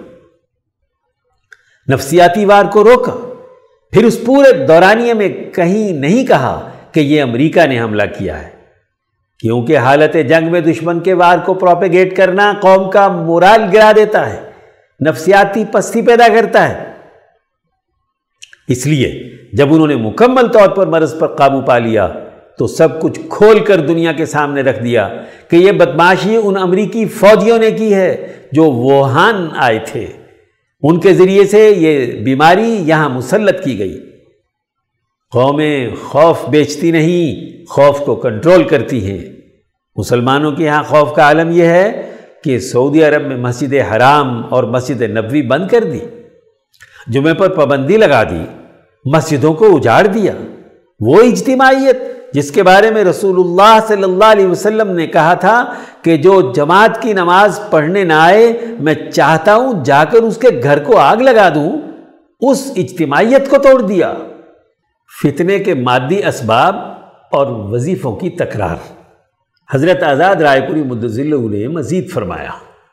نفسیاتی وار کو روکا، پھر اس پورے دورانیے میں کہیں نہیں کہا کہ یہ امریکہ نے حملہ کیا ہے، کیونکہ حالت جنگ میں دشمن کے وار کو پروپیگیٹ کرنا قوم کا مورال گرا دیتا ہے، نفسیاتی پستی پیدا کرتا ہے۔ اس لیے جب انہوں نے مکمل طور پر مرض پر قابو پا لیا تو سب کچھ کھول کر دنیا کے سامنے رکھ دیا کہ یہ بدمعاشی ان امریکی فوجیوں نے کی ہے جو ووہان آئے تھے، ان کے ذریعے سے یہ بیماری یہاں مسلط کی گئی۔ قومیں خوف بیچتی نہیں، خوف کو کنٹرول کرتی ہیں۔ مسلمانوں کے یہاں خوف کا عالم یہ ہے کہ سعودی عرب میں مسجد حرام اور مسجد نبوی بند کر دی، جمعے پر پابندی لگا دی، مسجدوں کو اجاڑ دیا۔ وہ اجتماعیت جس کے بارے میں رسول اللہ صلی اللہ علیہ وسلم نے کہا تھا کہ جو جماعت کی نماز پڑھنے نہ آئے میں چاہتا ہوں جا کر اس کے گھر کو آگ لگا دوں، اس اجتماعیت کو توڑ دیا۔ فتنے کے مادی اسباب اور وظیفوں کی تکرار۔ حضرت آزاد رائے پوری مدظ اللہ نے مزید فرمایا،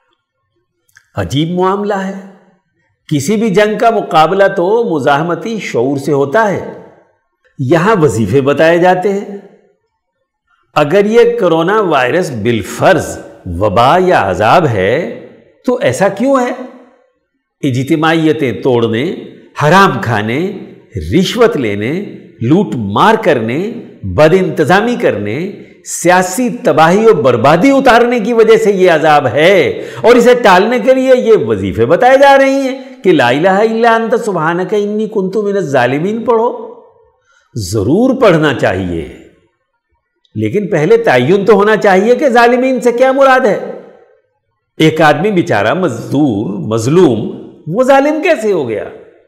عجیب معاملہ ہے، کسی بھی جنگ کا مقابلہ تو مزاحمتی شعور سے ہوتا ہے، یہاں وظیفے بتائے جاتے ہیں۔ اگر یہ کرونا وائرس بالفرض وبا یا عذاب ہے تو ایسا کیوں ہے؟ اجتماعیتیں توڑنے، حرام کھانے، رشوت لینے، لوٹ مار کرنے، بد انتظامی کرنے، سیاسی تباہی و بربادی اتارنے کی وجہ سے یہ عذاب ہے، اور اسے ٹالنے کے لیے یہ وظیفے بتائے جا رہی ہیں کہ لا الہ الا انت سبحانک انی کنت من الظالمین پڑھو۔ ضرور پڑھنا چاہیے، لیکن پہلے تعین تو ہونا چاہیے کہ ظالمین سے کیا مراد ہے۔ ایک آدمی بیچارہ مزدور مظلوم، وہ ظالم کیسے ہو گیا؟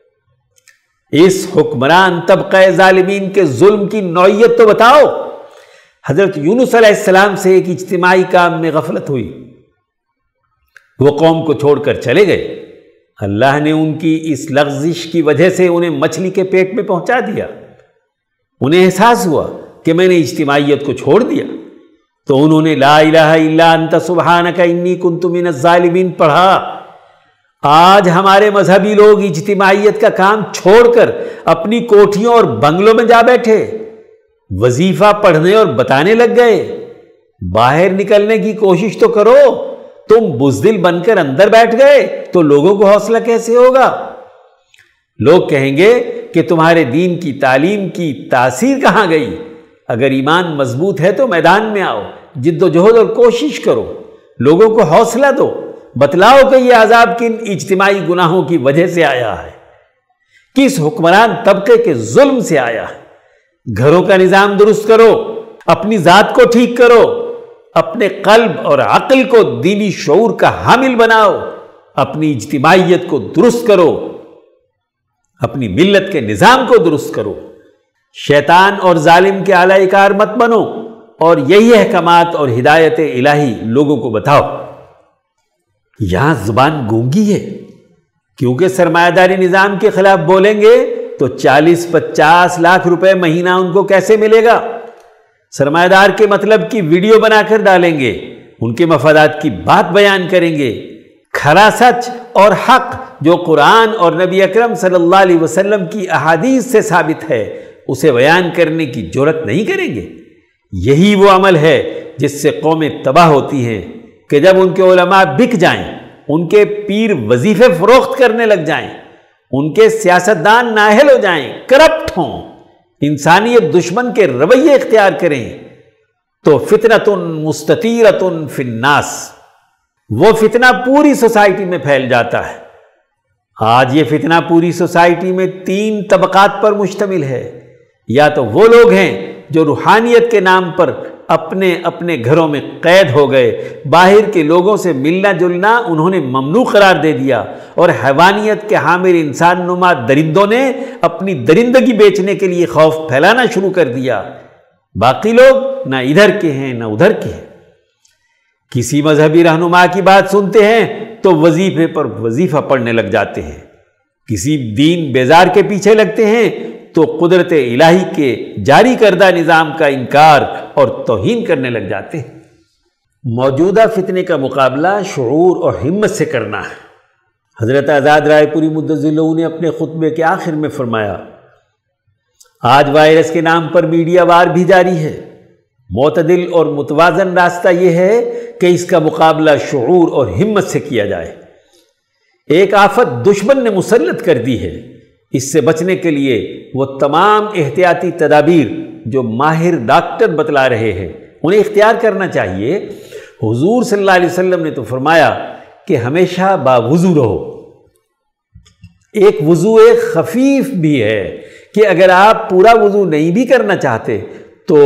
اس حکمران طبقہ ظالمین کے ظلم کی نوعیت تو بتاؤ۔ حضرت یونس علیہ السلام سے ایک اجتماعی کام میں غفلت ہوئی، وہ قوم کو چھوڑ کر چلے گئے، اللہ نے ان کی اس لغزش کی وجہ سے انہیں مچھلی کے پیٹ میں پہنچا دیا۔ انہیں احساس ہوا کہ میں نے اجتماعیت کو چھوڑ دیا، تو انہوں نے لا الہ الا انت سبحانک انی کنت من الظالمین پڑھا۔ آج ہمارے مذہبی لوگ اجتماعیت کا کام چھوڑ کر اپنی کوٹھیوں اور بنگلوں میں جا بیٹھے، وظیفہ پڑھنے اور بتانے لگ گئے۔ باہر نکلنے کی کوشش تو کرو، تم بزدل بن کر اندر بیٹھ گئے تو لوگوں کو حوصلہ کیسے ہوگا؟ لوگ کہیں گے کہ تمہارے دین کی تعلیم کی تاثیر کہاں گئی؟ اگر ایمان مضبوط ہے تو میدان میں آؤ، جد و جہد اور کوشش کرو، لوگوں کو حوصلہ دو، بتلاؤ کہ یہ عذاب کن اجتماعی گناہوں کی وجہ سے آیا ہے، کس حکمران طبقے کے ظلم سے آیا ہے۔ گھروں کا نظام درست کرو، اپنی ذات کو ٹھیک کرو، اپنے قلب اور عقل کو دینی شعور کا حامل بناؤ، اپنی اجتماعیت کو درست کرو، اپنی ملت کے نظام کو درست کرو، شیطان اور ظالم کے اعلی کار مت بنو، اور یہی احکامات اور ہدایت الہی لوگوں کو بتاؤ۔ یہاں زبان گونگی ہے، کیونکہ سرمایہ داری نظام کے خلاف بولیں گے تو 40-50 لاکھ روپے مہینہ ان کو کیسے ملے گا؟ سرمایہ دار کے مطلب کی ویڈیو بنا کر ڈالیں گے، ان کے مفادات کی بات بیان کریں گے، کھرا سچ اور حق جو قرآن اور نبی اکرم صلی اللہ علیہ وسلم کی احادیث سے ثابت ہے اسے بیان کرنے کی جرات نہیں کریں گے۔ یہی وہ عمل ہے جس سے قومیں تباہ ہوتی ہیں کہ جب ان کے علماء بک جائیں، ان کے پیر وظیفے فروخت کرنے لگ جائیں، ان کے سیاستدان نااہل ہو جائیں، کرپٹ ہوں، انسانیت دشمن کے رویے اختیار کریں، تو فتنۃ مستطیرۃ فی الناس، وہ فتنہ پوری سوسائٹی میں پھیل جاتا ہے۔ آج یہ فتنہ پوری سوسائٹی میں 3 طبقات پر مشتمل ہے۔ یا تو وہ لوگ ہیں جو روحانیت کے نام پر اپنے اپنے گھروں میں قید ہو گئے، باہر کے لوگوں سے ملنا جلنا انہوں نے ممنوع قرار دے دیا، اور حیوانیت کے حامل انسان نما درندوں نے اپنی درندگی بیچنے کے لیے خوف پھیلانا شروع کر دیا۔ باقی لوگ نہ ادھر کے ہیں نہ ادھر کے ہیں، کسی مذہبی رہنما کی بات سنتے ہیں تو وظیفے پر وظیفہ پڑھنے لگ جاتے ہیں، کسی دین بیزار کے پیچھے لگتے ہیں تو قدرت الہی کے جاری کردہ نظام کا انکار اور توہین کرنے لگ جاتے ہیں۔ موجودہ فتنے کا مقابلہ شعور اور ہمت سے کرنا ہے۔ حضرت آزاد رائے پوری مدظر نے اپنے خطبے کے آخر میں فرمایا، آج وائرس کے نام پر میڈیا وار بھی جاری ہے، معتدل اور متوازن راستہ یہ ہے کہ اس کا مقابلہ شعور اور ہمت سے کیا جائے۔ ایک آفت دشمن نے مسلط کر دی ہے، اس سے بچنے کے لیے وہ تمام احتیاطی تدابیر جو ماہر ڈاکٹر بتلا رہے ہیں انہیں اختیار کرنا چاہیے۔ حضور صلی اللہ علیہ وسلم نے تو فرمایا کہ ہمیشہ باوضو رہو۔ ایک وضو خفیف بھی ہے کہ اگر آپ پورا وضو نہیں بھی کرنا چاہتے تو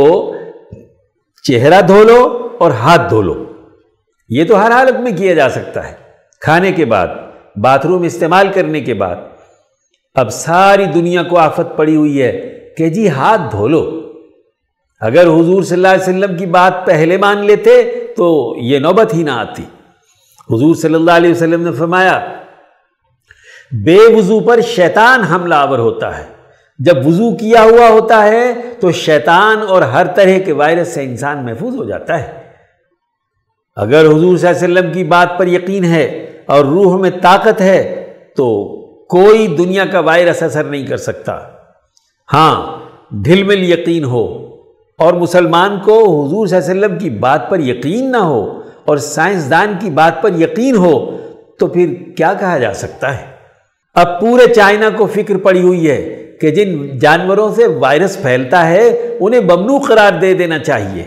چہرہ دھو لو اور ہاتھ دھو لو، یہ تو ہر حالت میں کیا جا سکتا ہے، کھانے کے بعد، باتھ روم استعمال کرنے کے بعد۔ اب ساری دنیا کو آفت پڑی ہوئی ہے کہ جی ہاتھ دھو لو۔ اگر حضور صلی اللہ علیہ وسلم کی بات پہلے مان لیتے تو یہ نوبت ہی نہ آتی۔ حضور صلی اللہ علیہ وسلم نے فرمایا، بے وضو پر شیطان حملہ آور ہوتا ہے، جب وضو کیا ہوا ہوتا ہے تو شیطان اور ہر طرح کے وائرس سے انسان محفوظ ہو جاتا ہے۔ اگر حضور صلی اللہ علیہ وسلم کی بات پر یقین ہے اور روح میں طاقت ہے تو کوئی دنیا کا وائرس اثر نہیں کر سکتا۔ ہاں، دل میں یقین ہو اور مسلمان کو حضور صلی اللہ علیہ وسلم کی بات پر یقین نہ ہو اور سائنسدان کی بات پر یقین ہو تو پھر کیا کہا جا سکتا ہے؟ اب پورے چائنا کو فکر پڑی ہوئی ہے کہ جن جانوروں سے وائرس پھیلتا ہے انہیں ممنوع قرار دے دینا چاہیے۔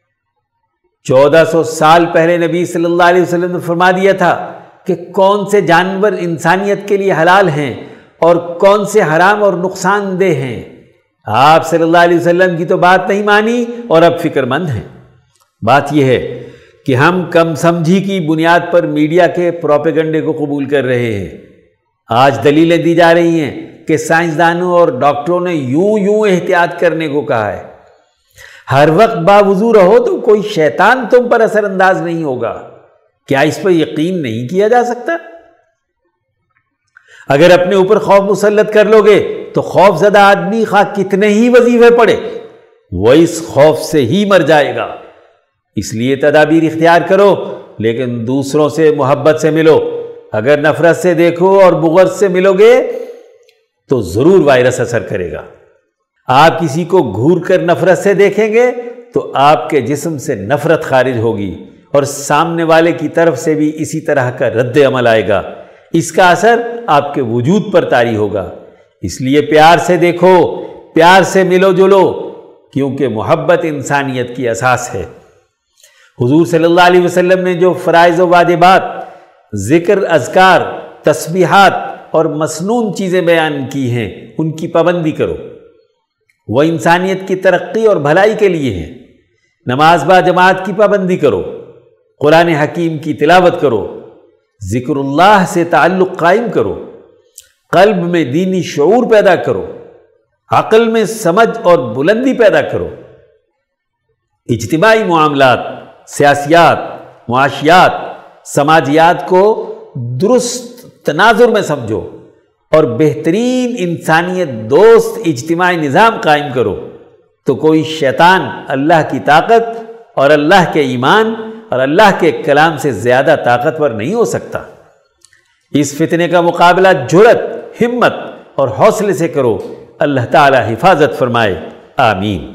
1400 سال پہلے نبی صلی اللہ علیہ وسلم نے فرما دیا تھا کہ کون سے جانور انسانیت کے لیے حلال ہیں اور کون سے حرام اور نقصان دہ ہیں۔ آپ صلی اللہ علیہ وسلم کی تو بات نہیں مانی اور اب فکر مند ہیں۔ بات یہ ہے کہ ہم کم سمجھی کی بنیاد پر میڈیا کے پروپیگنڈے کو قبول کر رہے ہیں۔ آج دلیلیں دی جا رہی ہیں کہ سائنسدانوں اور ڈاکٹروں نے یوں احتیاط کرنے کو کہا ہے۔ ہر وقت باوضو رہو تو کوئی شیطان تم پر اثر انداز نہیں ہوگا۔ کیا اس پر یقین نہیں کیا جا سکتا؟ اگر اپنے اوپر خوف مسلط کر لو گے تو خوف زدہ آدمی خواہ کتنے ہی وظیفے پڑے وہ اس خوف سے ہی مر جائے گا۔ اس لیے تدابیر اختیار کرو، لیکن دوسروں سے محبت سے ملو۔ اگر نفرت سے دیکھو اور بغض سے ملو گے تو ضرور وائرس اثر کرے گا۔ آپ کسی کو گھور کر نفرت سے دیکھیں گے تو آپ کے جسم سے نفرت خارج ہوگی اور سامنے والے کی طرف سے بھی اسی طرح کا رد عمل آئے گا۔ اس کا اثر آپ کے وجود پر طاری ہوگا۔ اس لیے پیار سے دیکھو، پیار سے ملو جلو، کیونکہ محبت انسانیت کی اساس ہے۔ حضور صلی اللہ علیہ وسلم نے جو فرائض و واجبات، ذکر، اذکار، تسبیحات اور مسنون چیزیں بیان کی ہیں ان کی پابندی کرو، وہ انسانیت کی ترقی اور بھلائی کے لیے ہیں۔ نماز با جماعت کی پابندی کرو، قرآن حکیم کی تلاوت کرو، ذکر اللہ سے تعلق قائم کرو، قلب میں دینی شعور پیدا کرو، عقل میں سمجھ اور بلندی پیدا کرو، اجتماعی معاملات، سیاسیات، معاشیات، سماجیات کو درست تناظر میں سمجھو اور بہترین انسانیت دوست اجتماعی نظام قائم کرو، تو کوئی شیطان اللہ کی طاقت اور اللہ کے ایمان اور اللہ کے کلام سے زیادہ طاقتور نہیں ہو سکتا۔ اس فتنے کا مقابلہ جرأت، ہمت اور حوصلے سے کرو۔ اللہ تعالی حفاظت فرمائے، آمین۔